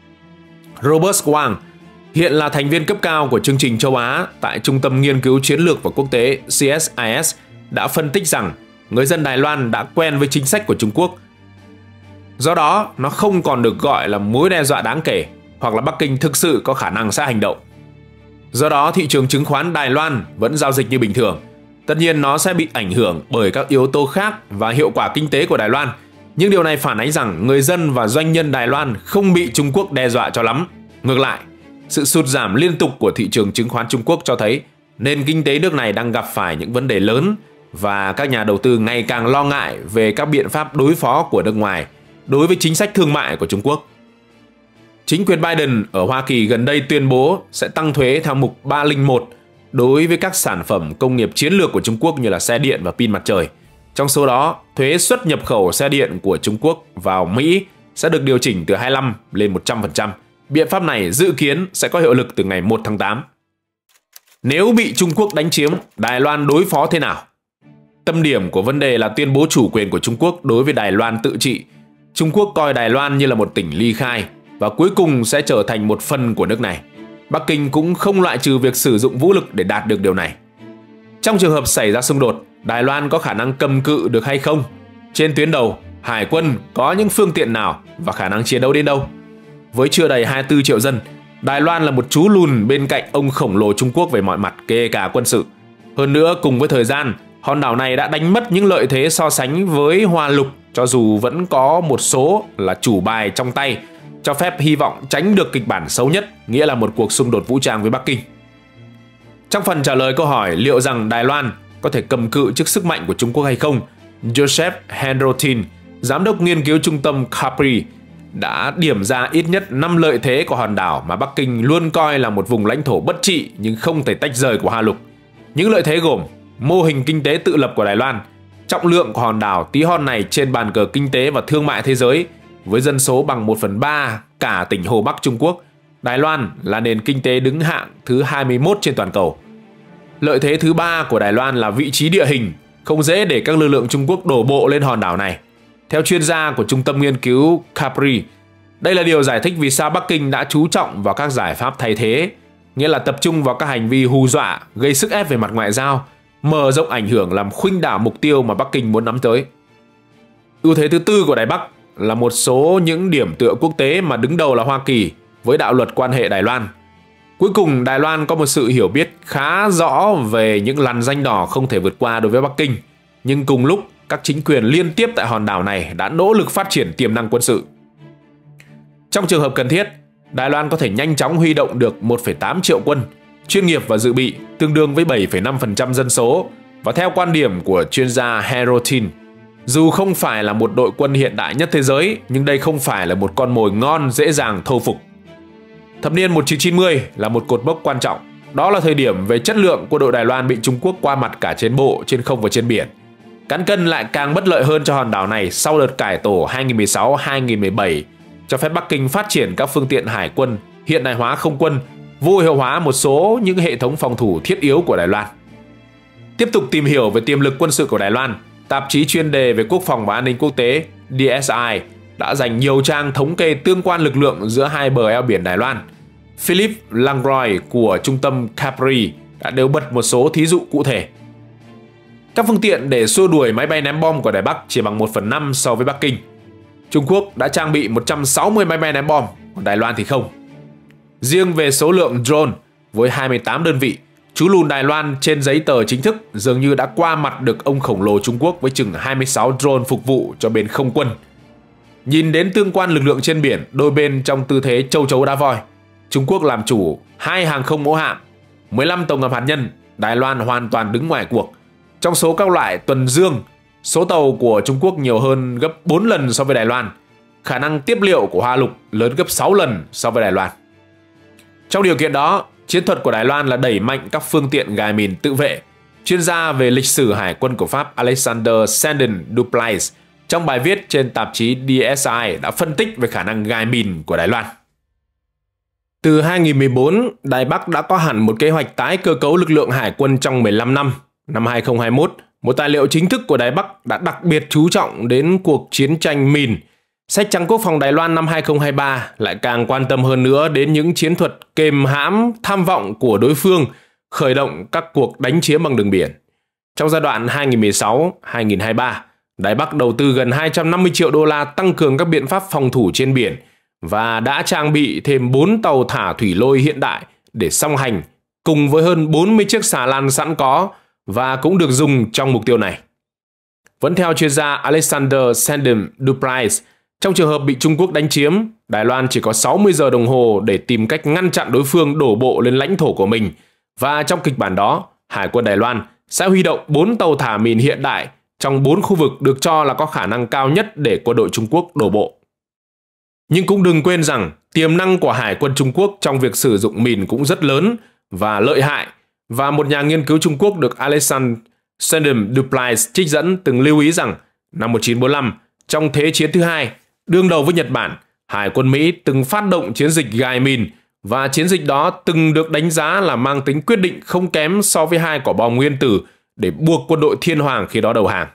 Robert Wang, hiện là thành viên cấp cao của chương trình châu Á tại Trung tâm Nghiên cứu Chiến lược và Quốc tế C S I S, đã phân tích rằng người dân Đài Loan đã quen với chính sách của Trung Quốc. Do đó, nó không còn được gọi là mối đe dọa đáng kể, hoặc là Bắc Kinh thực sự có khả năng sẽ hành động. Do đó, thị trường chứng khoán Đài Loan vẫn giao dịch như bình thường. Tất nhiên nó sẽ bị ảnh hưởng bởi các yếu tố khác và hiệu quả kinh tế của Đài Loan, nhưng điều này phản ánh rằng người dân và doanh nhân Đài Loan không bị Trung Quốc đe dọa cho lắm. Ngược lại, sự sụt giảm liên tục của thị trường chứng khoán Trung Quốc cho thấy nền kinh tế nước này đang gặp phải những vấn đề lớn và các nhà đầu tư ngày càng lo ngại về các biện pháp đối phó của nước ngoài đối với chính sách thương mại của Trung Quốc. Chính quyền Biden ở Hoa Kỳ gần đây tuyên bố sẽ tăng thuế theo mục ba không một đối với các sản phẩm công nghiệp chiến lược của Trung Quốc như là xe điện và pin mặt trời. Trong số đó, thuế xuất nhập khẩu xe điện của Trung Quốc vào Mỹ sẽ được điều chỉnh từ hai mươi lăm lên một trăm phần trăm. Biện pháp này dự kiến sẽ có hiệu lực từ ngày một tháng tám. Nếu bị Trung Quốc đánh chiếm, Đài Loan đối phó thế nào? Tâm điểm của vấn đề là tuyên bố chủ quyền của Trung Quốc đối với Đài Loan tự trị. Trung Quốc coi Đài Loan như là một tỉnh ly khai và cuối cùng sẽ trở thành một phần của nước này. Bắc Kinh cũng không loại trừ việc sử dụng vũ lực để đạt được điều này. Trong trường hợp xảy ra xung đột, Đài Loan có khả năng cầm cự được hay không? Trên tuyến đầu, Hải quân có những phương tiện nào và khả năng chiến đấu đến đâu? Với chưa đầy hai mươi tư triệu dân, Đài Loan là một chú lùn bên cạnh ông khổng lồ Trung Quốc về mọi mặt, kể cả quân sự. Hơn nữa, cùng với thời gian, hòn đảo này đã đánh mất những lợi thế so sánh với Hoa Lục, cho dù vẫn có một số là chủ bài trong tay, cho phép hy vọng tránh được kịch bản xấu nhất, nghĩa là một cuộc xung đột vũ trang với Bắc Kinh. Trong phần trả lời câu hỏi liệu rằng Đài Loan có thể cầm cự trước sức mạnh của Trung Quốc hay không, Joseph Hendrotin, giám đốc nghiên cứu trung tâm Capri, đã điểm ra ít nhất năm lợi thế của hòn đảo mà Bắc Kinh luôn coi là một vùng lãnh thổ bất trị nhưng không thể tách rời của Hoa Lục. Những lợi thế gồm mô hình kinh tế tự lập của Đài Loan, trọng lượng của hòn đảo tí hon này trên bàn cờ kinh tế và thương mại thế giới, với dân số bằng một phần ba cả tỉnh Hồ Bắc Trung Quốc. Đài Loan là nền kinh tế đứng hạng thứ hai mươi mốt trên toàn cầu. Lợi thế thứ ba của Đài Loan là vị trí địa hình, không dễ để các lực lượng Trung Quốc đổ bộ lên hòn đảo này. Theo chuyên gia của trung tâm nghiên cứu Capri, đây là điều giải thích vì sao Bắc Kinh đã chú trọng vào các giải pháp thay thế, nghĩa là tập trung vào các hành vi hù dọa, gây sức ép về mặt ngoại giao, mở rộng ảnh hưởng làm khuynh đảo mục tiêu mà Bắc Kinh muốn nắm tới. Ưu thế thứ tư của Đài Bắc là một số những điểm tựa quốc tế mà đứng đầu là Hoa Kỳ với đạo luật quan hệ Đài Loan. Cuối cùng, Đài Loan có một sự hiểu biết khá rõ về những lằn ranh đỏ không thể vượt qua đối với Bắc Kinh, nhưng cùng lúc các chính quyền liên tiếp tại hòn đảo này đã nỗ lực phát triển tiềm năng quân sự. Trong trường hợp cần thiết, Đài Loan có thể nhanh chóng huy động được một phẩy tám triệu quân, chuyên nghiệp và dự bị, tương đương với bảy phẩy năm phần trăm dân số. Và theo quan điểm của chuyên gia Herotin, dù không phải là một đội quân hiện đại nhất thế giới, nhưng đây không phải là một con mồi ngon dễ dàng thâu phục. Thập niên một nghìn chín trăm chín mươi là một cột mốc quan trọng. Đó là thời điểm về chất lượng quân đội Đài Loan bị Trung Quốc qua mặt cả trên bộ, trên không và trên biển. Cán cân lại càng bất lợi hơn cho hòn đảo này sau đợt cải tổ hai nghìn không trăm mười sáu hai nghìn không trăm mười bảy, cho phép Bắc Kinh phát triển các phương tiện hải quân, hiện đại hóa không quân, vô hiệu hóa một số những hệ thống phòng thủ thiết yếu của Đài Loan. Tiếp tục tìm hiểu về tiềm lực quân sự của Đài Loan, tạp chí chuyên đề về quốc phòng và an ninh quốc tế D S I đã dành nhiều trang thống kê tương quan lực lượng giữa hai bờ eo biển Đài Loan. Philip Langroy của trung tâm Capri đã nêu bật một số thí dụ cụ thể. Các phương tiện để xua đuổi máy bay ném bom của Đài Bắc chỉ bằng một phần năm so với Bắc Kinh. Trung Quốc đã trang bị một trăm sáu mươi máy bay ném bom, còn Đài Loan thì không. Riêng về số lượng drone với hai mươi tám đơn vị, chú lùn Đài Loan trên giấy tờ chính thức dường như đã qua mặt được ông khổng lồ Trung Quốc với chừng hai mươi sáu drone phục vụ cho bên không quân. Nhìn đến tương quan lực lượng trên biển, đôi bên trong tư thế châu chấu đá voi. Trung Quốc làm chủ hai hàng không mẫu hạm, mười lăm tàu ngầm hạt nhân, Đài Loan hoàn toàn đứng ngoài cuộc. Trong số các loại tuần dương, số tàu của Trung Quốc nhiều hơn gấp bốn lần so với Đài Loan. Khả năng tiếp liệu của Hoa Lục lớn gấp sáu lần so với Đài Loan. Trong điều kiện đó, chiến thuật của Đài Loan là đẩy mạnh các phương tiện gài mìn tự vệ, chuyên gia về lịch sử hải quân của Pháp Alexander Sandin Dupleix, trong bài viết trên tạp chí D S I đã phân tích về khả năng gài mìn của Đài Loan. Từ hai nghìn không trăm mười bốn, Đài Bắc đã có hẳn một kế hoạch tái cơ cấu lực lượng hải quân trong mười lăm năm. Năm hai nghìn không trăm hai mươi mốt, một tài liệu chính thức của Đài Bắc đã đặc biệt chú trọng đến cuộc chiến tranh mìn. Sách trắng quốc phòng Đài Loan năm hai nghìn không trăm hai mươi ba lại càng quan tâm hơn nữa đến những chiến thuật kềm hãm tham vọng của đối phương, khởi động các cuộc đánh chiếm bằng đường biển. Trong giai đoạn hai nghìn không trăm mười sáu đến hai nghìn không trăm hai mươi ba, Đài Bắc đầu tư gần hai trăm năm mươi triệu đô la tăng cường các biện pháp phòng thủ trên biển và đã trang bị thêm bốn tàu thả thủy lôi hiện đại để song hành cùng với hơn bốn mươi chiếc xà lan sẵn có và cũng được dùng trong mục tiêu này. Vẫn theo chuyên gia Alexander Sandin Dupleix, trong trường hợp bị Trung Quốc đánh chiếm, Đài Loan chỉ có sáu mươi giờ đồng hồ để tìm cách ngăn chặn đối phương đổ bộ lên lãnh thổ của mình, và trong kịch bản đó, Hải quân Đài Loan sẽ huy động bốn tàu thả mìn hiện đại trong bốn khu vực được cho là có khả năng cao nhất để quân đội Trung Quốc đổ bộ. Nhưng cũng đừng quên rằng tiềm năng của Hải quân Trung Quốc trong việc sử dụng mìn cũng rất lớn và lợi hại, và một nhà nghiên cứu Trung Quốc được Alexander Sandin Dupleix trích dẫn từng lưu ý rằng năm một nghìn chín trăm bốn mươi lăm, trong Thế chiến thứ hai, đương đầu với Nhật Bản, Hải quân Mỹ từng phát động chiến dịch gài mìn, và chiến dịch đó từng được đánh giá là mang tính quyết định không kém so với hai quả bom nguyên tử để buộc quân đội Thiên Hoàng khi đó đầu hàng.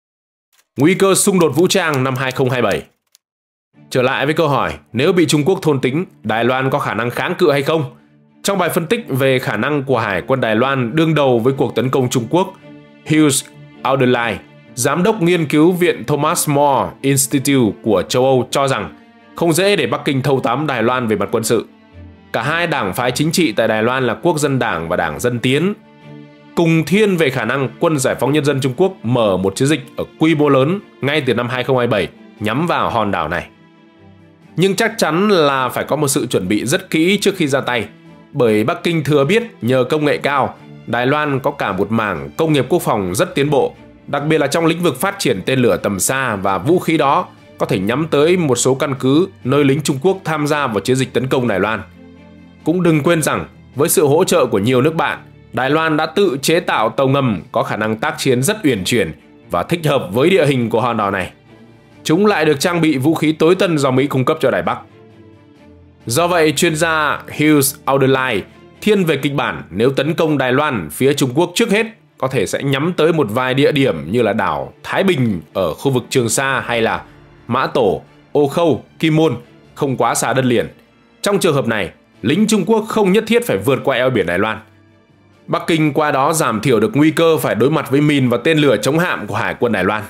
Nguy cơ xung đột vũ trang năm hai nghìn không trăm hai mươi bảy. Trở lại với câu hỏi, nếu bị Trung Quốc thôn tính, Đài Loan có khả năng kháng cự hay không? Trong bài phân tích về khả năng của Hải quân Đài Loan đương đầu với cuộc tấn công Trung Quốc, Hughes Auderlei, giám đốc nghiên cứu viện Thomas More Institute của châu Âu cho rằng không dễ để Bắc Kinh thâu tóm Đài Loan về mặt quân sự. Cả hai đảng phái chính trị tại Đài Loan là Quốc dân Đảng và Đảng Dân Tiến cùng thiên về khả năng Quân Giải phóng Nhân dân Trung Quốc mở một chiến dịch ở quy mô lớn ngay từ năm hai nghìn không trăm hai mươi bảy nhắm vào hòn đảo này. Nhưng chắc chắn là phải có một sự chuẩn bị rất kỹ trước khi ra tay, bởi Bắc Kinh thừa biết nhờ công nghệ cao, Đài Loan có cả một mảng công nghiệp quốc phòng rất tiến bộ, đặc biệt là trong lĩnh vực phát triển tên lửa tầm xa, và vũ khí đó có thể nhắm tới một số căn cứ nơi lính Trung Quốc tham gia vào chiến dịch tấn công Đài Loan. Cũng đừng quên rằng với sự hỗ trợ của nhiều nước bạn, Đài Loan đã tự chế tạo tàu ngầm có khả năng tác chiến rất uyển chuyển và thích hợp với địa hình của hòn đảo này. Chúng lại được trang bị vũ khí tối tân do Mỹ cung cấp cho Đài Bắc. Do vậy, chuyên gia Hughes Auderlei thiên về kịch bản nếu tấn công Đài Loan, phía Trung Quốc trước hết có thể sẽ nhắm tới một vài địa điểm như là đảo Thái Bình ở khu vực Trường Sa hay là Mã Tổ, Ô Khâu, Kim Môn, không quá xa đất liền. Trong trường hợp này, lính Trung Quốc không nhất thiết phải vượt qua eo biển Đài Loan. Bắc Kinh qua đó giảm thiểu được nguy cơ phải đối mặt với mìn và tên lửa chống hạm của Hải quân Đài Loan.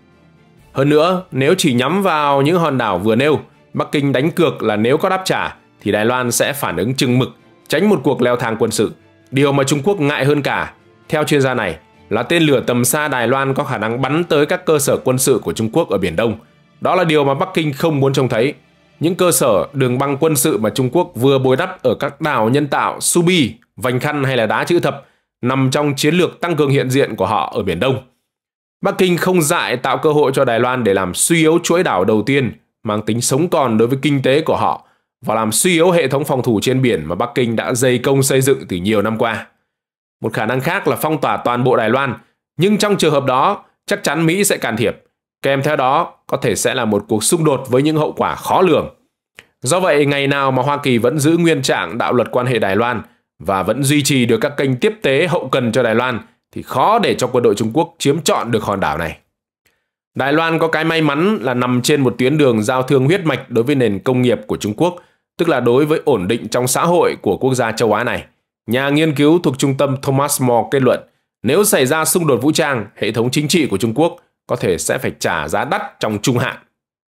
Hơn nữa, nếu chỉ nhắm vào những hòn đảo vừa nêu, Bắc Kinh đánh cược là nếu có đáp trả thì Đài Loan sẽ phản ứng chừng mực, tránh một cuộc leo thang quân sự. Điều mà Trung Quốc ngại hơn cả, theo chuyên gia này, là tên lửa tầm xa Đài Loan có khả năng bắn tới các cơ sở quân sự của Trung Quốc ở Biển Đông. Đó là điều mà Bắc Kinh không muốn trông thấy. Những cơ sở đường băng quân sự mà Trung Quốc vừa bồi đắp ở các đảo nhân tạo Subi, Vành Khăn hay là Đá Chữ Thập nằm trong chiến lược tăng cường hiện diện của họ ở Biển Đông. Bắc Kinh không dại tạo cơ hội cho Đài Loan để làm suy yếu chuỗi đảo đầu tiên mang tính sống còn đối với kinh tế của họ và làm suy yếu hệ thống phòng thủ trên biển mà Bắc Kinh đã dày công xây dựng từ nhiều năm qua. Một khả năng khác là phong tỏa toàn bộ Đài Loan, nhưng trong trường hợp đó chắc chắn Mỹ sẽ can thiệp. Kèm theo đó có thể sẽ là một cuộc xung đột với những hậu quả khó lường. Do vậy, ngày nào mà Hoa Kỳ vẫn giữ nguyên trạng đạo luật quan hệ Đài Loan và vẫn duy trì được các kênh tiếp tế hậu cần cho Đài Loan thì khó để cho quân đội Trung Quốc chiếm trọn được hòn đảo này. Đài Loan có cái may mắn là nằm trên một tuyến đường giao thương huyết mạch đối với nền công nghiệp của Trung Quốc, tức là đối với ổn định trong xã hội của quốc gia châu Á này. Nhà nghiên cứu thuộc trung tâm Thomas More kết luận, nếu xảy ra xung đột vũ trang, hệ thống chính trị của Trung Quốc có thể sẽ phải trả giá đắt trong trung hạn.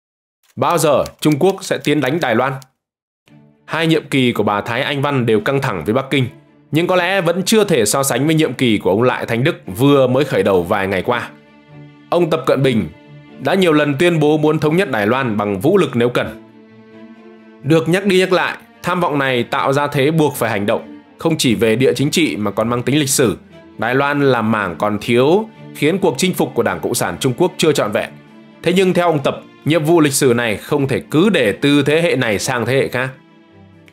Bao giờ Trung Quốc sẽ tiến đánh Đài Loan? Hai nhiệm kỳ của bà Thái Anh Văn đều căng thẳng với Bắc Kinh, nhưng có lẽ vẫn chưa thể so sánh với nhiệm kỳ của ông Lại Thanh Đức vừa mới khởi đầu vài ngày qua. Ông Tập Cận Bình đã nhiều lần tuyên bố muốn thống nhất Đài Loan bằng vũ lực nếu cần. Được nhắc đi nhắc lại, tham vọng này tạo ra thế buộc phải hành động, không chỉ về địa chính trị mà còn mang tính lịch sử. Đài Loan là mảng còn thiếu, khiến cuộc chinh phục của Đảng Cộng sản Trung Quốc chưa trọn vẹn. Thế nhưng theo ông Tập, nhiệm vụ lịch sử này không thể cứ để từ thế hệ này sang thế hệ khác.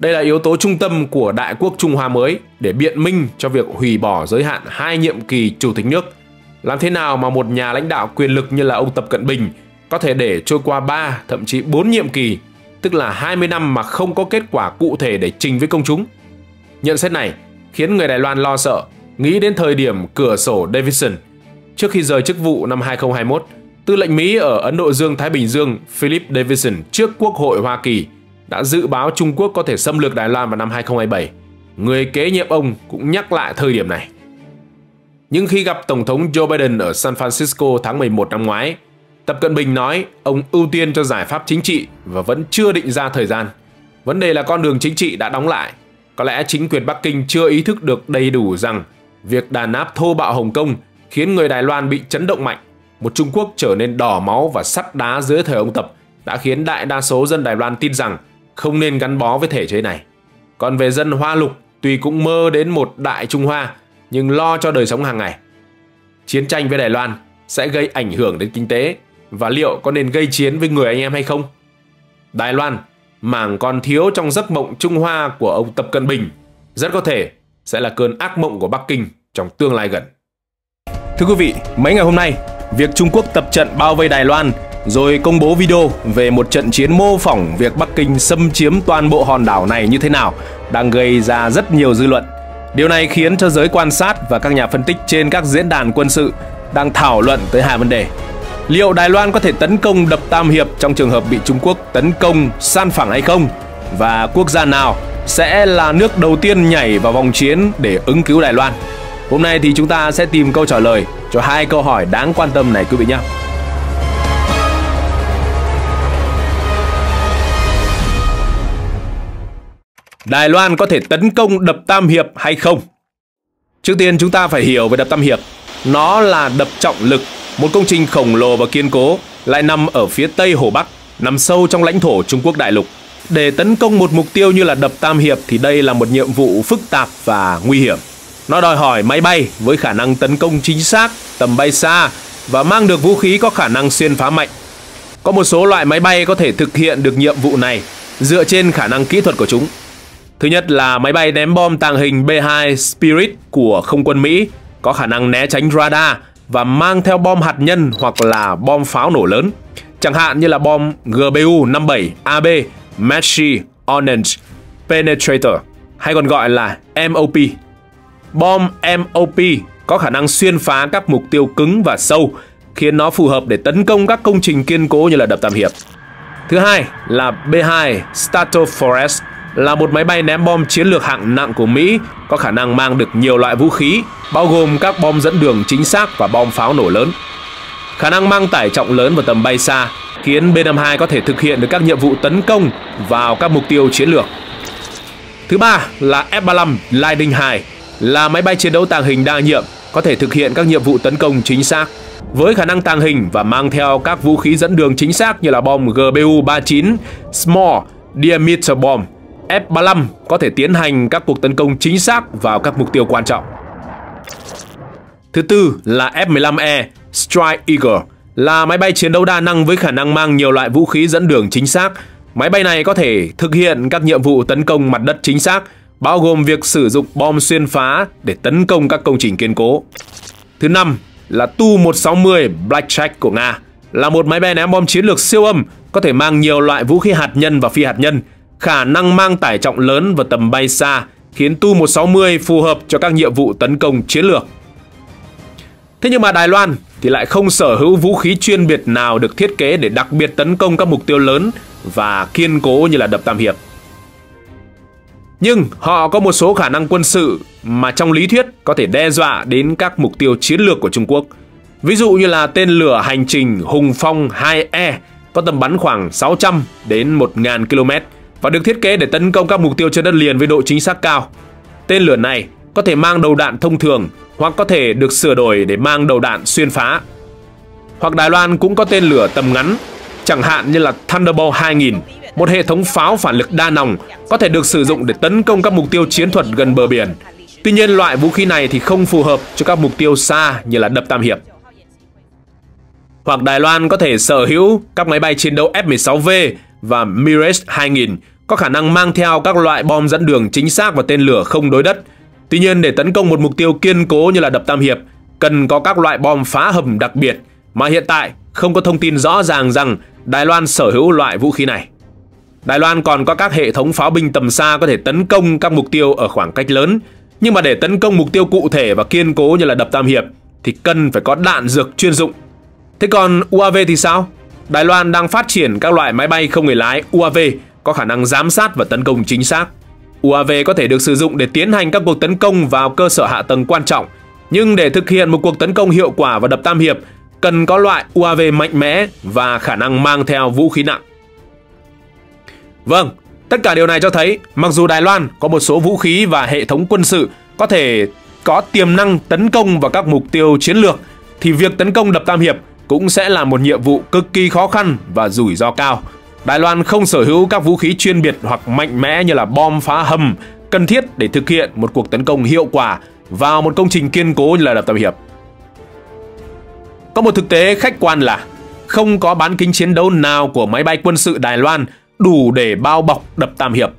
Đây là yếu tố trung tâm của Đại quốc Trung Hoa mới để biện minh cho việc hủy bỏ giới hạn hai nhiệm kỳ chủ tịch nước. Làm thế nào mà một nhà lãnh đạo quyền lực như là ông Tập Cận Bình có thể để trôi qua ba, thậm chí bốn nhiệm kỳ, tức là hai mươi năm mà không có kết quả cụ thể để trình với công chúng? Nhận xét này khiến người Đài Loan lo sợ, nghĩ đến thời điểm cửa sổ Davidson. Trước khi rời chức vụ năm hai không hai mốt, tư lệnh Mỹ ở Ấn Độ Dương-Thái Bình Dương Philip Davidson trước Quốc hội Hoa Kỳ đã dự báo Trung Quốc có thể xâm lược Đài Loan vào năm hai không hai bảy. Người kế nhiệm ông cũng nhắc lại thời điểm này. Nhưng khi gặp Tổng thống Joe Biden ở San Francisco tháng mười một năm ngoái, Tập Cận Bình nói ông ưu tiên cho giải pháp chính trị và vẫn chưa định ra thời gian. Vấn đề là con đường chính trị đã đóng lại. Có lẽ chính quyền Bắc Kinh chưa ý thức được đầy đủ rằng việc đàn áp thô bạo Hồng Kông khiến người Đài Loan bị chấn động mạnh. Một Trung Quốc trở nên đỏ máu và sắt đá dưới thời ông Tập đã khiến đại đa số dân Đài Loan tin rằng không nên gắn bó với thể chế này. Còn về dân Hoa Lục, tuy cũng mơ đến một Đại Trung Hoa, nhưng lo cho đời sống hàng ngày. Chiến tranh với Đài Loan sẽ gây ảnh hưởng đến kinh tế, và liệu có nên gây chiến với người anh em hay không? Đài Loan, mảng còn thiếu trong giấc mộng Trung Hoa của ông Tập Cận Bình, rất có thể sẽ là cơn ác mộng của Bắc Kinh trong tương lai gần. Thưa quý vị, mấy ngày hôm nay, việc Trung Quốc tập trận bao vây Đài Loan rồi công bố video về một trận chiến mô phỏng việc Bắc Kinh xâm chiếm toàn bộ hòn đảo này như thế nào đang gây ra rất nhiều dư luận. Điều này khiến cho giới quan sát và các nhà phân tích trên các diễn đàn quân sự đang thảo luận tới hai vấn đề. Liệu Đài Loan có thể tấn công đập Tam Hiệp trong trường hợp bị Trung Quốc tấn công san phẳng hay không? Và quốc gia nào sẽ là nước đầu tiên nhảy vào vòng chiến để ứng cứu Đài Loan? Hôm nay thì chúng ta sẽ tìm câu trả lời cho hai câu hỏi đáng quan tâm này quý vị nhé. Đài Loan có thể tấn công đập Tam Hiệp hay không? Trước tiên chúng ta phải hiểu về đập Tam Hiệp. Nó là đập trọng lực, một công trình khổng lồ và kiên cố, lại nằm ở phía tây Hồ Bắc, nằm sâu trong lãnh thổ Trung Quốc đại lục. Để tấn công một mục tiêu như là đập Tam Hiệp thì đây là một nhiệm vụ phức tạp và nguy hiểm. Nó đòi hỏi máy bay với khả năng tấn công chính xác, tầm bay xa và mang được vũ khí có khả năng xuyên phá mạnh. Có một số loại máy bay có thể thực hiện được nhiệm vụ này dựa trên khả năng kỹ thuật của chúng. Thứ nhất là máy bay ném bom tàng hình B hai Spirit của không quân Mỹ, có khả năng né tránh radar và mang theo bom hạt nhân hoặc là bom pháo nổ lớn, chẳng hạn như là bom G B U năm bảy A B Machine Orange Penetrator, hay còn gọi là M O P. Bom M O P có khả năng xuyên phá các mục tiêu cứng và sâu, khiến nó phù hợp để tấn công các công trình kiên cố như là đập Tam Hiệp. Thứ hai là B hai Stratofortress, là một máy bay ném bom chiến lược hạng nặng của Mỹ, có khả năng mang được nhiều loại vũ khí, bao gồm các bom dẫn đường chính xác và bom pháo nổ lớn. Khả năng mang tải trọng lớn và tầm bay xa khiến B năm hai có thể thực hiện được các nhiệm vụ tấn công vào các mục tiêu chiến lược. Thứ ba là F ba mươi lăm Lightning hai, là máy bay chiến đấu tàng hình đa nhiệm, có thể thực hiện các nhiệm vụ tấn công chính xác. Với khả năng tàng hình và mang theo các vũ khí dẫn đường chính xác như là bom G B U ba mươi chín Small Diameter Bomb, F ba mươi lăm có thể tiến hành các cuộc tấn công chính xác vào các mục tiêu quan trọng. Thứ tư là F mười lăm E Strike Eagle, là máy bay chiến đấu đa năng với khả năng mang nhiều loại vũ khí dẫn đường chính xác. Máy bay này có thể thực hiện các nhiệm vụ tấn công mặt đất chính xác, bao gồm việc sử dụng bom xuyên phá để tấn công các công trình kiên cố. Thứ năm là Tu một sáu mươi Blackjack của Nga, là một máy bay ném bom chiến lược siêu âm, có thể mang nhiều loại vũ khí hạt nhân và phi hạt nhân, khả năng mang tải trọng lớn và tầm bay xa, khiến Tu một sáu mươi phù hợp cho các nhiệm vụ tấn công chiến lược. Thế nhưng mà Đài Loan thì lại không sở hữu vũ khí chuyên biệt nào được thiết kế để đặc biệt tấn công các mục tiêu lớn và kiên cố như là đập Tam Hiệp. Nhưng họ có một số khả năng quân sự mà trong lý thuyết có thể đe dọa đến các mục tiêu chiến lược của Trung Quốc. Ví dụ như là tên lửa hành trình Hùng Phong hai E có tầm bắn khoảng sáu trăm đến một nghìn ki lô mét và được thiết kế để tấn công các mục tiêu trên đất liền với độ chính xác cao. Tên lửa này có thể mang đầu đạn thông thường hoặc có thể được sửa đổi để mang đầu đạn xuyên phá. Hoặc Đài Loan cũng có tên lửa tầm ngắn, chẳng hạn như là Thunderbolt hai nghìn, một hệ thống pháo phản lực đa nòng có thể được sử dụng để tấn công các mục tiêu chiến thuật gần bờ biển. Tuy nhiên loại vũ khí này thì không phù hợp cho các mục tiêu xa như là đập Tam Hiệp. Hoặc Đài Loan có thể sở hữu các máy bay chiến đấu F mười sáu V và Mirage hai nghìn có khả năng mang theo các loại bom dẫn đường chính xác và tên lửa không đối đất. Tuy nhiên, để tấn công một mục tiêu kiên cố như là đập Tam Hiệp, cần có các loại bom phá hầm đặc biệt, mà hiện tại không có thông tin rõ ràng rằng Đài Loan sở hữu loại vũ khí này. Đài Loan còn có các hệ thống pháo binh tầm xa có thể tấn công các mục tiêu ở khoảng cách lớn, nhưng mà để tấn công mục tiêu cụ thể và kiên cố như là đập Tam Hiệp thì cần phải có đạn dược chuyên dụng. Thế còn u a vê thì sao? Đài Loan đang phát triển các loại máy bay không người lái u a vê có khả năng giám sát và tấn công chính xác. u a vê có thể được sử dụng để tiến hành các cuộc tấn công vào cơ sở hạ tầng quan trọng, nhưng để thực hiện một cuộc tấn công hiệu quả vào đập Tam Hiệp, cần có loại u a vê mạnh mẽ và khả năng mang theo vũ khí nặng. Vâng, tất cả điều này cho thấy mặc dù Đài Loan có một số vũ khí và hệ thống quân sự có thể có tiềm năng tấn công vào các mục tiêu chiến lược, thì việc tấn công đập Tam Hiệp cũng sẽ là một nhiệm vụ cực kỳ khó khăn và rủi ro cao. Đài Loan không sở hữu các vũ khí chuyên biệt hoặc mạnh mẽ như là bom phá hầm cần thiết để thực hiện một cuộc tấn công hiệu quả vào một công trình kiên cố như là đập Tam Hiệp. Có một thực tế khách quan là không có bán kính chiến đấu nào của máy bay quân sự Đài Loan đủ để bao bọc đập Tam Hiệp.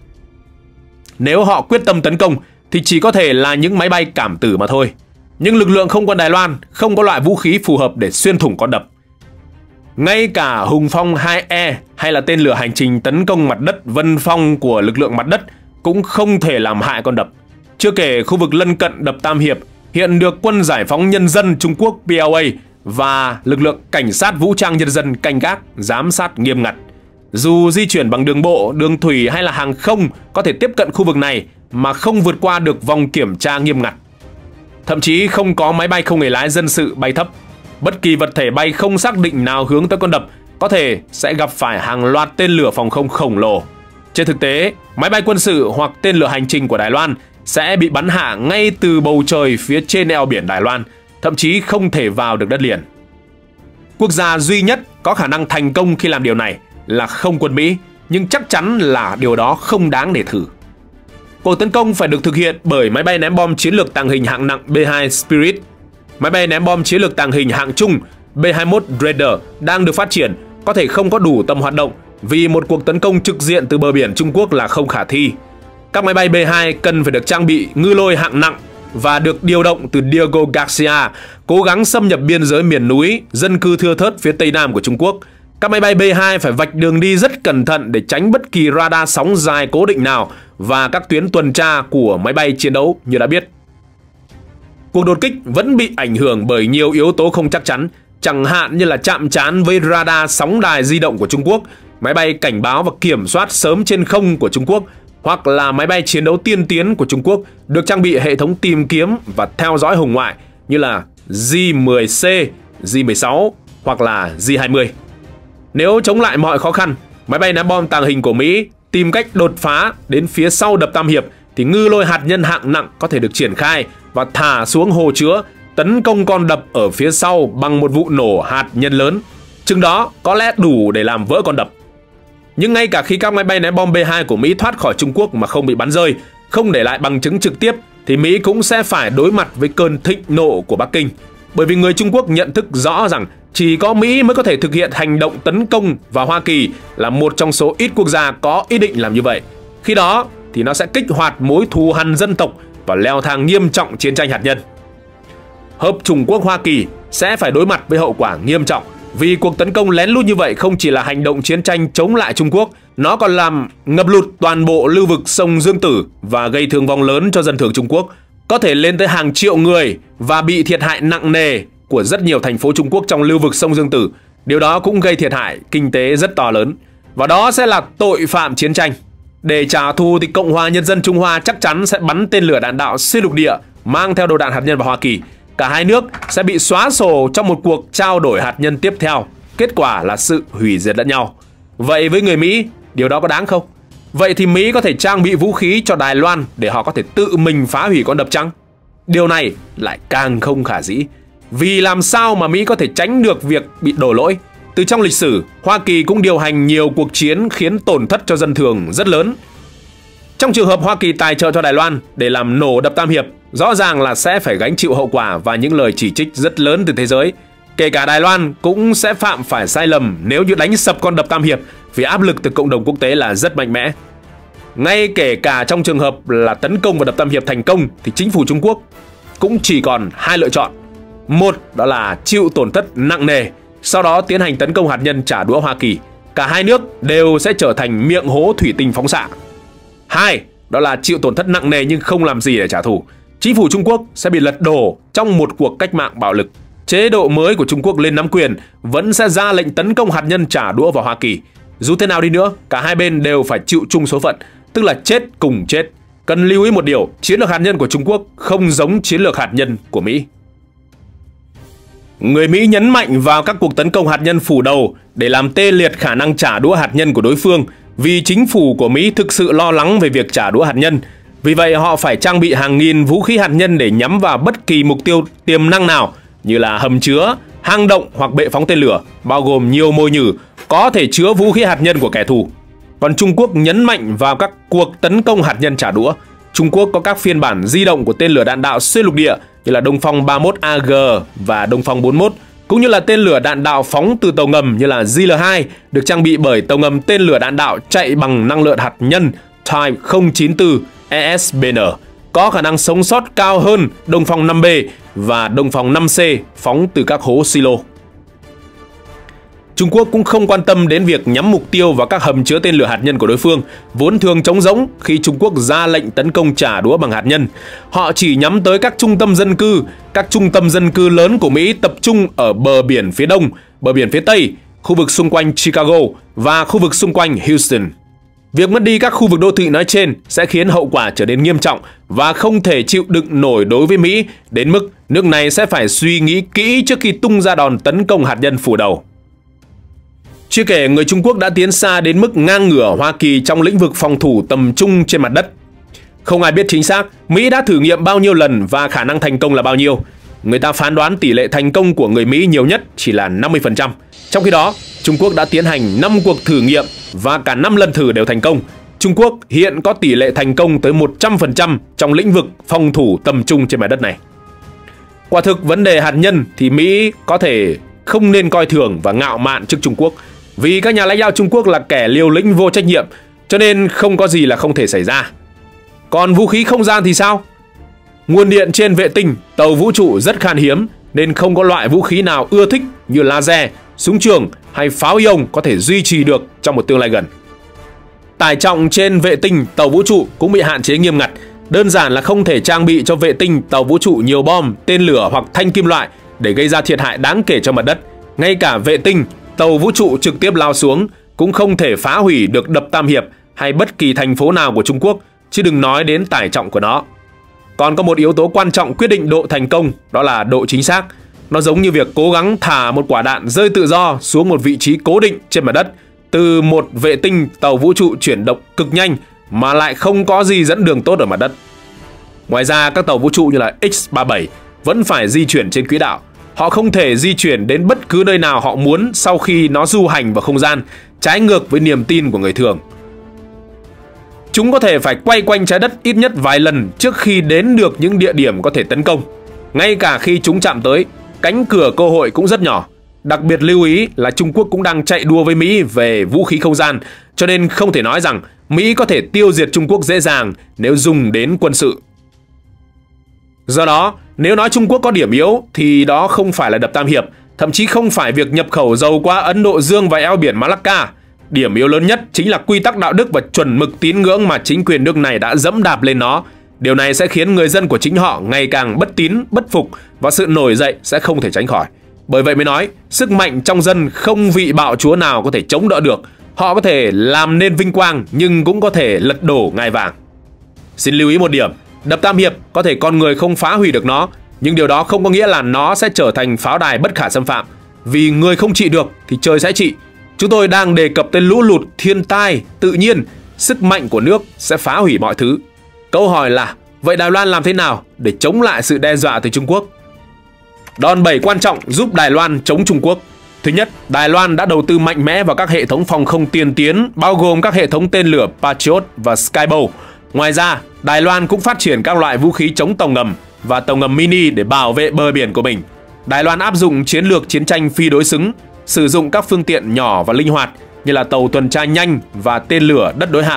Nếu họ quyết tâm tấn công thì chỉ có thể là những máy bay cảm tử mà thôi. Nhưng lực lượng không quân Đài Loan không có loại vũ khí phù hợp để xuyên thủng con đập. Ngay cả Hùng Phong hai E hay là tên lửa hành trình tấn công mặt đất Vân Phong của lực lượng mặt đất cũng không thể làm hại con đập. Chưa kể khu vực lân cận đập Tam Hiệp hiện được Quân Giải phóng Nhân dân Trung Quốc P L A và lực lượng Cảnh sát Vũ trang Nhân dân canh gác, giám sát nghiêm ngặt. Dù di chuyển bằng đường bộ, đường thủy hay là hàng không có thể tiếp cận khu vực này mà không vượt qua được vòng kiểm tra nghiêm ngặt. Thậm chí không có máy bay không người lái dân sự bay thấp. Bất kỳ vật thể bay không xác định nào hướng tới con đập có thể sẽ gặp phải hàng loạt tên lửa phòng không khổng lồ. Trên thực tế, máy bay quân sự hoặc tên lửa hành trình của Đài Loan sẽ bị bắn hạ ngay từ bầu trời phía trên eo biển Đài Loan, thậm chí không thể vào được đất liền. Quốc gia duy nhất có khả năng thành công khi làm điều này là không quân Mỹ, nhưng chắc chắn là điều đó không đáng để thử. Cuộc tấn công phải được thực hiện bởi máy bay ném bom chiến lược tàng hình hạng nặng B hai Spirit. Máy bay ném bom chiến lược tàng hình hạng trung B hai mươi mốt Raider đang được phát triển có thể không có đủ tầm hoạt động vì một cuộc tấn công trực diện từ bờ biển Trung Quốc là không khả thi. Các máy bay B hai cần phải được trang bị ngư lôi hạng nặng và được điều động từ Diego Garcia, cố gắng xâm nhập biên giới miền núi, dân cư thưa thớt phía tây nam của Trung Quốc. Các máy bay B hai phải vạch đường đi rất cẩn thận để tránh bất kỳ radar sóng dài cố định nào và các tuyến tuần tra của máy bay chiến đấu như đã biết. Cuộc đột kích vẫn bị ảnh hưởng bởi nhiều yếu tố không chắc chắn, chẳng hạn như là chạm trán với radar sóng đài di động của Trung Quốc, máy bay cảnh báo và kiểm soát sớm trên không của Trung Quốc, hoặc là máy bay chiến đấu tiên tiến của Trung Quốc được trang bị hệ thống tìm kiếm và theo dõi hồng ngoại như là J mười C, J mười sáu hoặc là J hai mươi. Nếu chống lại mọi khó khăn, máy bay ném bom tàng hình của Mỹ tìm cách đột phá đến phía sau đập Tam Hiệp thì ngư lôi hạt nhân hạng nặng có thể được triển khai và thả xuống hồ chứa, tấn công con đập ở phía sau bằng một vụ nổ hạt nhân lớn. Chừng đó có lẽ đủ để làm vỡ con đập. Nhưng ngay cả khi các máy bay ném bom B hai của Mỹ thoát khỏi Trung Quốc mà không bị bắn rơi, không để lại bằng chứng trực tiếp, thì Mỹ cũng sẽ phải đối mặt với cơn thịnh nộ của Bắc Kinh. Bởi vì người Trung Quốc nhận thức rõ rằng chỉ có Mỹ mới có thể thực hiện hành động tấn công và Hoa Kỳ là một trong số ít quốc gia có ý định làm như vậy. Khi đó thì nó sẽ kích hoạt mối thù hằn dân tộc và leo thang nghiêm trọng chiến tranh hạt nhân. Hợp Chủng Quốc Hoa Kỳ sẽ phải đối mặt với hậu quả nghiêm trọng vì cuộc tấn công lén lút như vậy không chỉ là hành động chiến tranh chống lại Trung Quốc, nó còn làm ngập lụt toàn bộ lưu vực sông Dương Tử và gây thương vong lớn cho dân thường Trung Quốc, có thể lên tới hàng triệu người và bị thiệt hại nặng nề của rất nhiều thành phố Trung Quốc trong lưu vực sông Dương Tử. Điều đó cũng gây thiệt hại kinh tế rất to lớn. Và đó sẽ là tội phạm chiến tranh. Để trả thù thì Cộng hòa Nhân dân Trung Hoa chắc chắn sẽ bắn tên lửa đạn đạo xuyên lục địa mang theo đầu đạn hạt nhân vào Hoa Kỳ. Cả hai nước sẽ bị xóa sổ trong một cuộc trao đổi hạt nhân tiếp theo. Kết quả là sự hủy diệt lẫn nhau. Vậy với người Mỹ, điều đó có đáng không? Vậy thì Mỹ có thể trang bị vũ khí cho Đài Loan để họ có thể tự mình phá hủy con đập chăng? Điều này lại càng không khả dĩ. Vì làm sao mà Mỹ có thể tránh được việc bị đổ lỗi? Từ trong lịch sử, Hoa Kỳ cũng điều hành nhiều cuộc chiến khiến tổn thất cho dân thường rất lớn. Trong trường hợp Hoa Kỳ tài trợ cho Đài Loan để làm nổ đập Tam Hiệp, rõ ràng là sẽ phải gánh chịu hậu quả và những lời chỉ trích rất lớn từ thế giới. Kể cả Đài Loan cũng sẽ phạm phải sai lầm nếu như đánh sập con đập Tam Hiệp vì áp lực từ cộng đồng quốc tế là rất mạnh mẽ. ngay kể cả trong trường hợp là tấn công và đập tam hiệp thành công thì chính phủ Trung Quốc cũng chỉ còn hai lựa chọn. Một đó là chịu tổn thất nặng nề, sau đó tiến hành tấn công hạt nhân trả đũa Hoa Kỳ. Cả hai nước đều sẽ trở thành miệng hố thủy tinh phóng xạ. Hai đó là chịu tổn thất nặng nề nhưng không làm gì để trả thù. Chính phủ Trung Quốc sẽ bị lật đổ trong một cuộc cách mạng bạo lực. Chế độ mới của Trung Quốc lên nắm quyền vẫn sẽ ra lệnh tấn công hạt nhân trả đũa vào Hoa Kỳ. Dù thế nào đi nữa, cả hai bên đều phải chịu chung số phận, tức là chết cùng chết. Cần lưu ý một điều, chiến lược hạt nhân của Trung Quốc không giống chiến lược hạt nhân của Mỹ. Người Mỹ nhấn mạnh vào các cuộc tấn công hạt nhân phủ đầu để làm tê liệt khả năng trả đũa hạt nhân của đối phương, vì chính phủ của Mỹ thực sự lo lắng về việc trả đũa hạt nhân. Vì vậy họ phải trang bị hàng nghìn vũ khí hạt nhân để nhắm vào bất kỳ mục tiêu tiềm năng nào như là hầm chứa, hang động hoặc bệ phóng tên lửa, bao gồm nhiều mồi nhử có thể chứa vũ khí hạt nhân của kẻ thù. Còn Trung Quốc nhấn mạnh vào các cuộc tấn công hạt nhân trả đũa. Trung Quốc có các phiên bản di động của tên lửa đạn đạo xuyên lục địa như là Đông Phong ba mươi mốt A G và Đông Phong bốn mươi mốt, cũng như là tên lửa đạn đạo phóng từ tàu ngầm như là J L hai được trang bị bởi tàu ngầm tên lửa đạn đạo chạy bằng năng lượng hạt nhân Type không chín tư E S B N, có khả năng sống sót cao hơn Đông Phong năm B và Đông Phong năm C phóng từ các hố silo. Trung Quốc cũng không quan tâm đến việc nhắm mục tiêu vào các hầm chứa tên lửa hạt nhân của đối phương, vốn thường trống rỗng khi Trung Quốc ra lệnh tấn công trả đũa bằng hạt nhân. Họ chỉ nhắm tới các trung tâm dân cư. Các trung tâm dân cư lớn của Mỹ tập trung ở bờ biển phía đông, bờ biển phía tây, khu vực xung quanh Chicago và khu vực xung quanh Houston. Việc mất đi các khu vực đô thị nói trên sẽ khiến hậu quả trở nên nghiêm trọng và không thể chịu đựng nổi đối với Mỹ, đến mức nước này sẽ phải suy nghĩ kỹ trước khi tung ra đòn tấn công hạt nhân phủ đầu. Chưa kể người Trung Quốc đã tiến xa đến mức ngang ngửa Hoa Kỳ trong lĩnh vực phòng thủ tầm trung trên mặt đất. Không ai biết chính xác Mỹ đã thử nghiệm bao nhiêu lần và khả năng thành công là bao nhiêu. Người ta phán đoán tỷ lệ thành công của người Mỹ nhiều nhất chỉ là năm mươi phần trăm. Trong khi đó, Trung Quốc đã tiến hành năm cuộc thử nghiệm và cả năm lần thử đều thành công. Trung Quốc hiện có tỷ lệ thành công tới một trăm phần trăm trong lĩnh vực phòng thủ tầm trung trên mặt đất này. Quả thực vấn đề hạt nhân thì Mỹ có thể không nên coi thường và ngạo mạn trước Trung Quốc, vì các nhà lãnh đạo Trung Quốc là kẻ liều lĩnh vô trách nhiệm, cho nên không có gì là không thể xảy ra. Còn vũ khí không gian thì sao? Nguồn điện trên vệ tinh, tàu vũ trụ rất khan hiếm, nên không có loại vũ khí nào ưa thích như laser, súng trường hay pháo ion có thể duy trì được trong một tương lai gần. Tải trọng trên vệ tinh, tàu vũ trụ cũng bị hạn chế nghiêm ngặt. Đơn giản là không thể trang bị cho vệ tinh, tàu vũ trụ nhiều bom, tên lửa hoặc thanh kim loại để gây ra thiệt hại đáng kể cho mặt đất. Ngay cả vệ tinh, tàu vũ trụ trực tiếp lao xuống cũng không thể phá hủy được đập Tam Hiệp hay bất kỳ thành phố nào của Trung Quốc, chứ đừng nói đến tải trọng của nó. Còn có một yếu tố quan trọng quyết định độ thành công, đó là độ chính xác. Nó giống như việc cố gắng thả một quả đạn rơi tự do xuống một vị trí cố định trên mặt đất từ một vệ tinh tàu vũ trụ chuyển động cực nhanh mà lại không có gì dẫn đường tốt ở mặt đất. Ngoài ra, các tàu vũ trụ như là X ba mươi bảy vẫn phải di chuyển trên quỹ đạo. Họ không thể di chuyển đến bất cứ nơi nào họ muốn sau khi nó du hành vào không gian, trái ngược với niềm tin của người thường. Chúng có thể phải quay quanh trái đất ít nhất vài lần trước khi đến được những địa điểm có thể tấn công. Ngay cả khi chúng chạm tới, cánh cửa cơ hội cũng rất nhỏ. Đặc biệt lưu ý là Trung Quốc cũng đang chạy đua với Mỹ về vũ khí không gian, cho nên không thể nói rằng Mỹ có thể tiêu diệt Trung Quốc dễ dàng nếu dùng đến quân sự. Do đó, nếu nói Trung Quốc có điểm yếu thì đó không phải là đập Tam Hiệp, thậm chí không phải việc nhập khẩu dầu qua Ấn Độ Dương và eo biển Malacca. Điểm yếu lớn nhất chính là quy tắc đạo đức và chuẩn mực tín ngưỡng mà chính quyền nước này đã dẫm đạp lên nó. Điều này sẽ khiến người dân của chính họ ngày càng bất tín, bất phục và sự nổi dậy sẽ không thể tránh khỏi. Bởi vậy mới nói, sức mạnh trong dân không vị bạo chúa nào có thể chống đỡ được. Họ có thể làm nên vinh quang nhưng cũng có thể lật đổ ngai vàng. Xin lưu ý một điểm, đập Tam Hiệp có thể con người không phá hủy được nó, nhưng điều đó không có nghĩa là nó sẽ trở thành pháo đài bất khả xâm phạm. Vì người không trị được thì trời sẽ trị. Chúng tôi đang đề cập tới lũ lụt, thiên tai, tự nhiên, sức mạnh của nước sẽ phá hủy mọi thứ. Câu hỏi là, vậy Đài Loan làm thế nào để chống lại sự đe dọa từ Trung Quốc? Đòn bẩy quan trọng giúp Đài Loan chống Trung Quốc. Thứ nhất, Đài Loan đã đầu tư mạnh mẽ vào các hệ thống phòng không tiên tiến, bao gồm các hệ thống tên lửa Patriot và Skybow. Ngoài ra, Đài Loan cũng phát triển các loại vũ khí chống tàu ngầm và tàu ngầm mini để bảo vệ bờ biển của mình. Đài Loan áp dụng chiến lược chiến tranh phi đối xứng, sử dụng các phương tiện nhỏ và linh hoạt như là tàu tuần tra nhanh và tên lửa đất đối hạm.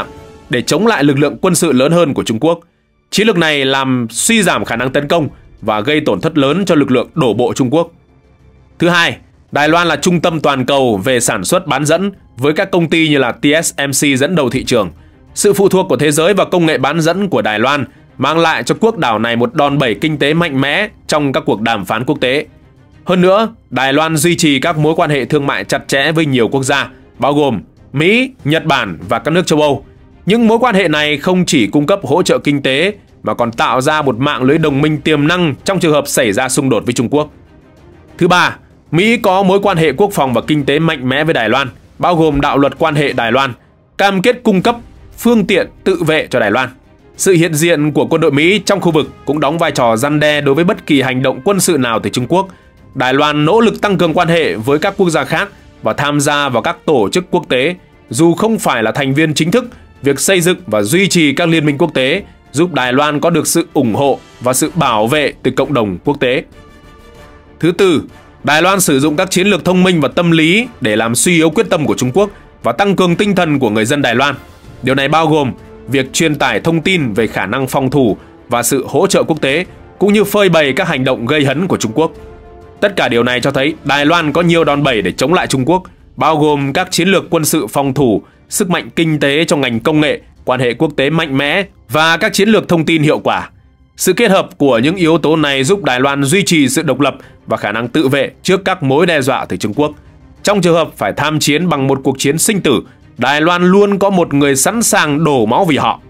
để chống lại lực lượng quân sự lớn hơn của Trung Quốc. Chiến lược này làm suy giảm khả năng tấn công và gây tổn thất lớn cho lực lượng đổ bộ Trung Quốc. Thứ hai, Đài Loan là trung tâm toàn cầu về sản xuất bán dẫn với các công ty như là tê ét em xê dẫn đầu thị trường. Sự phụ thuộc của thế giới vào công nghệ bán dẫn của Đài Loan mang lại cho quốc đảo này một đòn bẩy kinh tế mạnh mẽ trong các cuộc đàm phán quốc tế. Hơn nữa, Đài Loan duy trì các mối quan hệ thương mại chặt chẽ với nhiều quốc gia, bao gồm Mỹ, Nhật Bản và các nước châu Âu. Những mối quan hệ này không chỉ cung cấp hỗ trợ kinh tế mà còn tạo ra một mạng lưới đồng minh tiềm năng trong trường hợp xảy ra xung đột với Trung Quốc. Thứ ba, Mỹ có mối quan hệ quốc phòng và kinh tế mạnh mẽ với Đài Loan, bao gồm đạo luật quan hệ Đài Loan, cam kết cung cấp phương tiện tự vệ cho Đài Loan. Sự hiện diện của quân đội Mỹ trong khu vực cũng đóng vai trò răn đe đối với bất kỳ hành động quân sự nào từ Trung Quốc. Đài Loan nỗ lực tăng cường quan hệ với các quốc gia khác và tham gia vào các tổ chức quốc tế, dù không phải là thành viên chính thức. Việc xây dựng và duy trì các liên minh quốc tế giúp Đài Loan có được sự ủng hộ và sự bảo vệ từ cộng đồng quốc tế. Thứ tư, Đài Loan sử dụng các chiến lược thông minh và tâm lý để làm suy yếu quyết tâm của Trung Quốc và tăng cường tinh thần của người dân Đài Loan. Điều này bao gồm việc truyền tải thông tin về khả năng phòng thủ và sự hỗ trợ quốc tế, cũng như phơi bày các hành động gây hấn của Trung Quốc. Tất cả điều này cho thấy Đài Loan có nhiều đòn bẩy để chống lại Trung Quốc, bao gồm các chiến lược quân sự phòng thủ, sức mạnh kinh tế trong ngành công nghệ, quan hệ quốc tế mạnh mẽ và các chiến lược thông tin hiệu quả. Sự kết hợp của những yếu tố này giúp Đài Loan duy trì sự độc lập và khả năng tự vệ trước các mối đe dọa từ Trung Quốc. Trong trường hợp phải tham chiến bằng một cuộc chiến sinh tử, Đài Loan luôn có một người sẵn sàng đổ máu vì họ.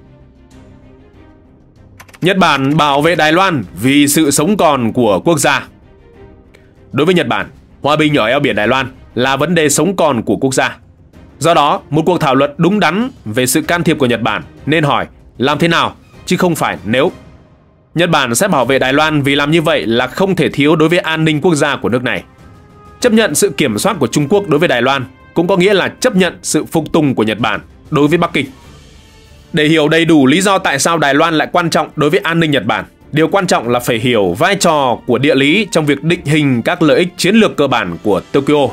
Nhật Bản bảo vệ Đài Loan vì sự sống còn của quốc gia. Đối với Nhật Bản, hòa bình ở eo biển Đài Loan là vấn đề sống còn của quốc gia. Do đó, một cuộc thảo luận đúng đắn về sự can thiệp của Nhật Bản nên hỏi làm thế nào, chứ không phải nếu. Nhật Bản sẽ bảo vệ Đài Loan vì làm như vậy là không thể thiếu đối với an ninh quốc gia của nước này. Chấp nhận sự kiểm soát của Trung Quốc đối với Đài Loan cũng có nghĩa là chấp nhận sự phục tùng của Nhật Bản đối với Bắc Kinh. Để hiểu đầy đủ lý do tại sao Đài Loan lại quan trọng đối với an ninh Nhật Bản, điều quan trọng là phải hiểu vai trò của địa lý trong việc định hình các lợi ích chiến lược cơ bản của Tokyo.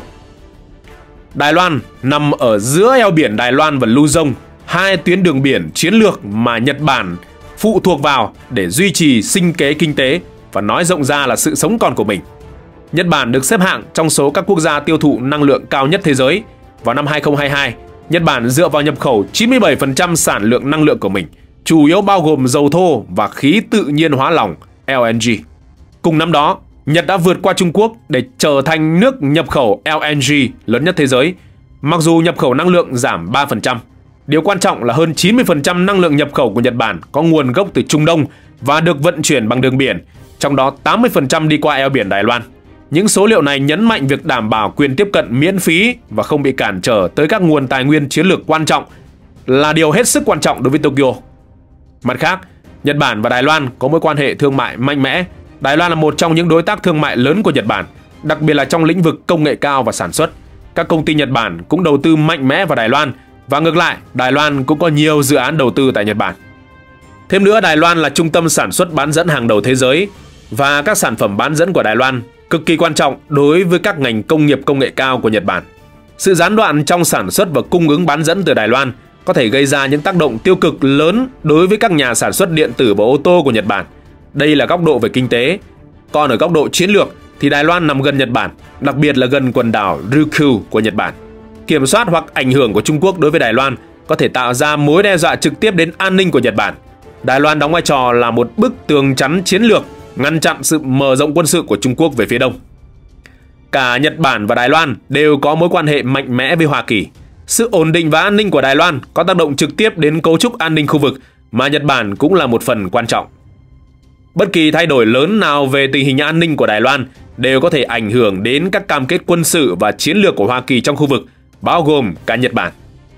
Đài Loan nằm ở giữa eo biển Đài Loan và Luzon, hai tuyến đường biển chiến lược mà Nhật Bản phụ thuộc vào để duy trì sinh kế kinh tế và nói rộng ra là sự sống còn của mình. Nhật Bản được xếp hạng trong số các quốc gia tiêu thụ năng lượng cao nhất thế giới. Vào năm hai không hai hai, Nhật Bản dựa vào nhập khẩu chín mươi bảy phần trăm sản lượng năng lượng của mình, chủ yếu bao gồm dầu thô và khí tự nhiên hóa lỏng L N G. Cùng năm đó, Nhật đã vượt qua Trung Quốc để trở thành nước nhập khẩu L N G lớn nhất thế giới, mặc dù nhập khẩu năng lượng giảm ba phần trăm. Điều quan trọng là hơn chín mươi phần trăm năng lượng nhập khẩu của Nhật Bản có nguồn gốc từ Trung Đông và được vận chuyển bằng đường biển, trong đó tám mươi phần trăm đi qua eo biển Đài Loan. Những số liệu này nhấn mạnh việc đảm bảo quyền tiếp cận miễn phí và không bị cản trở tới các nguồn tài nguyên chiến lược quan trọng là điều hết sức quan trọng đối với Tokyo. Mặt khác, Nhật Bản và Đài Loan có mối quan hệ thương mại mạnh mẽ. Đài Loan là một trong những đối tác thương mại lớn của Nhật Bản, đặc biệt là trong lĩnh vực công nghệ cao và sản xuất. Các công ty Nhật Bản cũng đầu tư mạnh mẽ vào Đài Loan, và ngược lại, Đài Loan cũng có nhiều dự án đầu tư tại Nhật Bản. Thêm nữa, Đài Loan là trung tâm sản xuất bán dẫn hàng đầu thế giới, và các sản phẩm bán dẫn của Đài Loan cực kỳ quan trọng đối với các ngành công nghiệp công nghệ cao của Nhật Bản. Sự gián đoạn trong sản xuất và cung ứng bán dẫn từ Đài Loan có thể gây ra những tác động tiêu cực lớn đối với các nhà sản xuất điện tử và ô tô của Nhật Bản. Đây là góc độ về kinh tế. Còn ở góc độ chiến lược thì Đài Loan nằm gần Nhật Bản, đặc biệt là gần quần đảo Ryukyu của Nhật Bản. Kiểm soát hoặc ảnh hưởng của Trung Quốc đối với Đài Loan có thể tạo ra mối đe dọa trực tiếp đến an ninh của Nhật Bản. Đài Loan đóng vai trò là một bức tường chắn chiến lược ngăn chặn sự mở rộng quân sự của Trung Quốc về phía đông. Cả Nhật Bản và Đài Loan đều có mối quan hệ mạnh mẽ với Hoa Kỳ. Sự ổn định và an ninh của Đài Loan có tác động trực tiếp đến cấu trúc an ninh khu vực mà Nhật Bản cũng là một phần quan trọng. Bất kỳ thay đổi lớn nào về tình hình an ninh của Đài Loan đều có thể ảnh hưởng đến các cam kết quân sự và chiến lược của Hoa Kỳ trong khu vực, bao gồm cả Nhật Bản.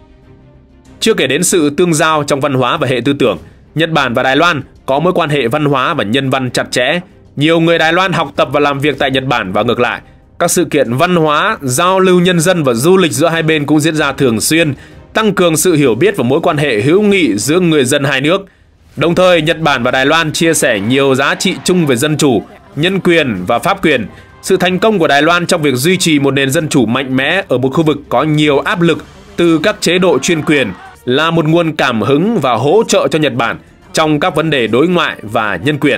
Chưa kể đến sự tương giao trong văn hóa và hệ tư tưởng, Nhật Bản và Đài Loan có mối quan hệ văn hóa và nhân văn chặt chẽ. Nhiều người Đài Loan học tập và làm việc tại Nhật Bản và ngược lại. Các sự kiện văn hóa, giao lưu nhân dân và du lịch giữa hai bên cũng diễn ra thường xuyên, tăng cường sự hiểu biết và mối quan hệ hữu nghị giữa người dân hai nước. Đồng thời, Nhật Bản và Đài Loan chia sẻ nhiều giá trị chung về dân chủ, nhân quyền và pháp quyền. Sự thành công của Đài Loan trong việc duy trì một nền dân chủ mạnh mẽ ở một khu vực có nhiều áp lực từ các chế độ chuyên quyền là một nguồn cảm hứng và hỗ trợ cho Nhật Bản trong các vấn đề đối ngoại và nhân quyền.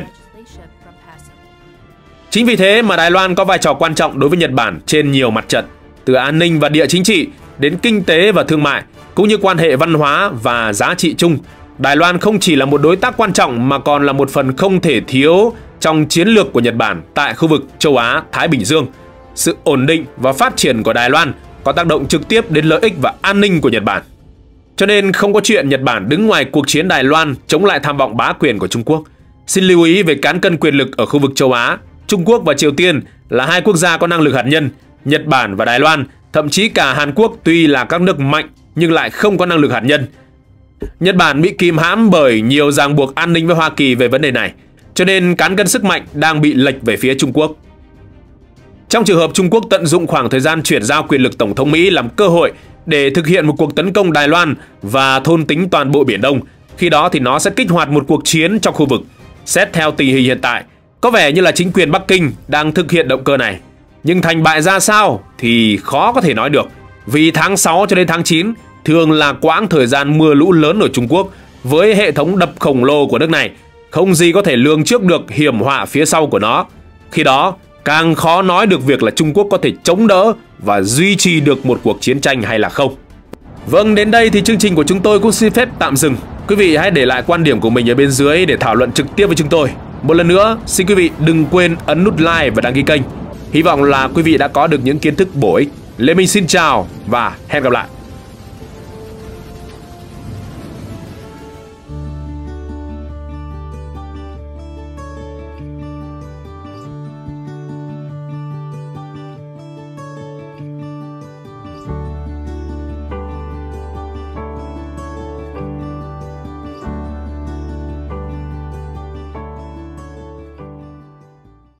Chính vì thế mà Đài Loan có vai trò quan trọng đối với Nhật Bản trên nhiều mặt trận, từ an ninh và địa chính trị đến kinh tế và thương mại, cũng như quan hệ văn hóa và giá trị chung. Đài Loan không chỉ là một đối tác quan trọng mà còn là một phần không thể thiếu trong chiến lược của Nhật Bản tại khu vực châu Á-Thái Bình Dương. Sự ổn định và phát triển của Đài Loan có tác động trực tiếp đến lợi ích và an ninh của Nhật Bản. Cho nên không có chuyện Nhật Bản đứng ngoài cuộc chiến Đài Loan chống lại tham vọng bá quyền của Trung Quốc. Xin lưu ý về cán cân quyền lực ở khu vực châu Á. Trung Quốc và Triều Tiên là hai quốc gia có năng lực hạt nhân. Nhật Bản và Đài Loan, thậm chí cả Hàn Quốc tuy là các nước mạnh nhưng lại không có năng lực hạt nhân. Nhật Bản bị kìm hãm bởi nhiều ràng buộc an ninh với Hoa Kỳ về vấn đề này, cho nên cán cân sức mạnh đang bị lệch về phía Trung Quốc. Trong trường hợp Trung Quốc tận dụng khoảng thời gian chuyển giao quyền lực Tổng thống Mỹ làm cơ hội để thực hiện một cuộc tấn công Đài Loan và thôn tính toàn bộ Biển Đông, khi đó thì nó sẽ kích hoạt một cuộc chiến trong khu vực. Xét theo tình hình hiện tại, có vẻ như là chính quyền Bắc Kinh đang thực hiện động cơ này. Nhưng thành bại ra sao thì khó có thể nói được, vì tháng sáu cho đến tháng chín thường là quãng thời gian mưa lũ lớn ở Trung Quốc. Với hệ thống đập khổng lồ của nước này, không gì có thể lường trước được hiểm họa phía sau của nó. Khi đó, càng khó nói được việc là Trung Quốc có thể chống đỡ và duy trì được một cuộc chiến tranh hay là không. Vâng, đến đây thì chương trình của chúng tôi cũng xin phép tạm dừng. Quý vị hãy để lại quan điểm của mình ở bên dưới để thảo luận trực tiếp với chúng tôi. Một lần nữa, xin quý vị đừng quên ấn nút like và đăng ký kênh. Hy vọng là quý vị đã có được những kiến thức bổ ích. Lê Minh xin chào và hẹn gặp lại.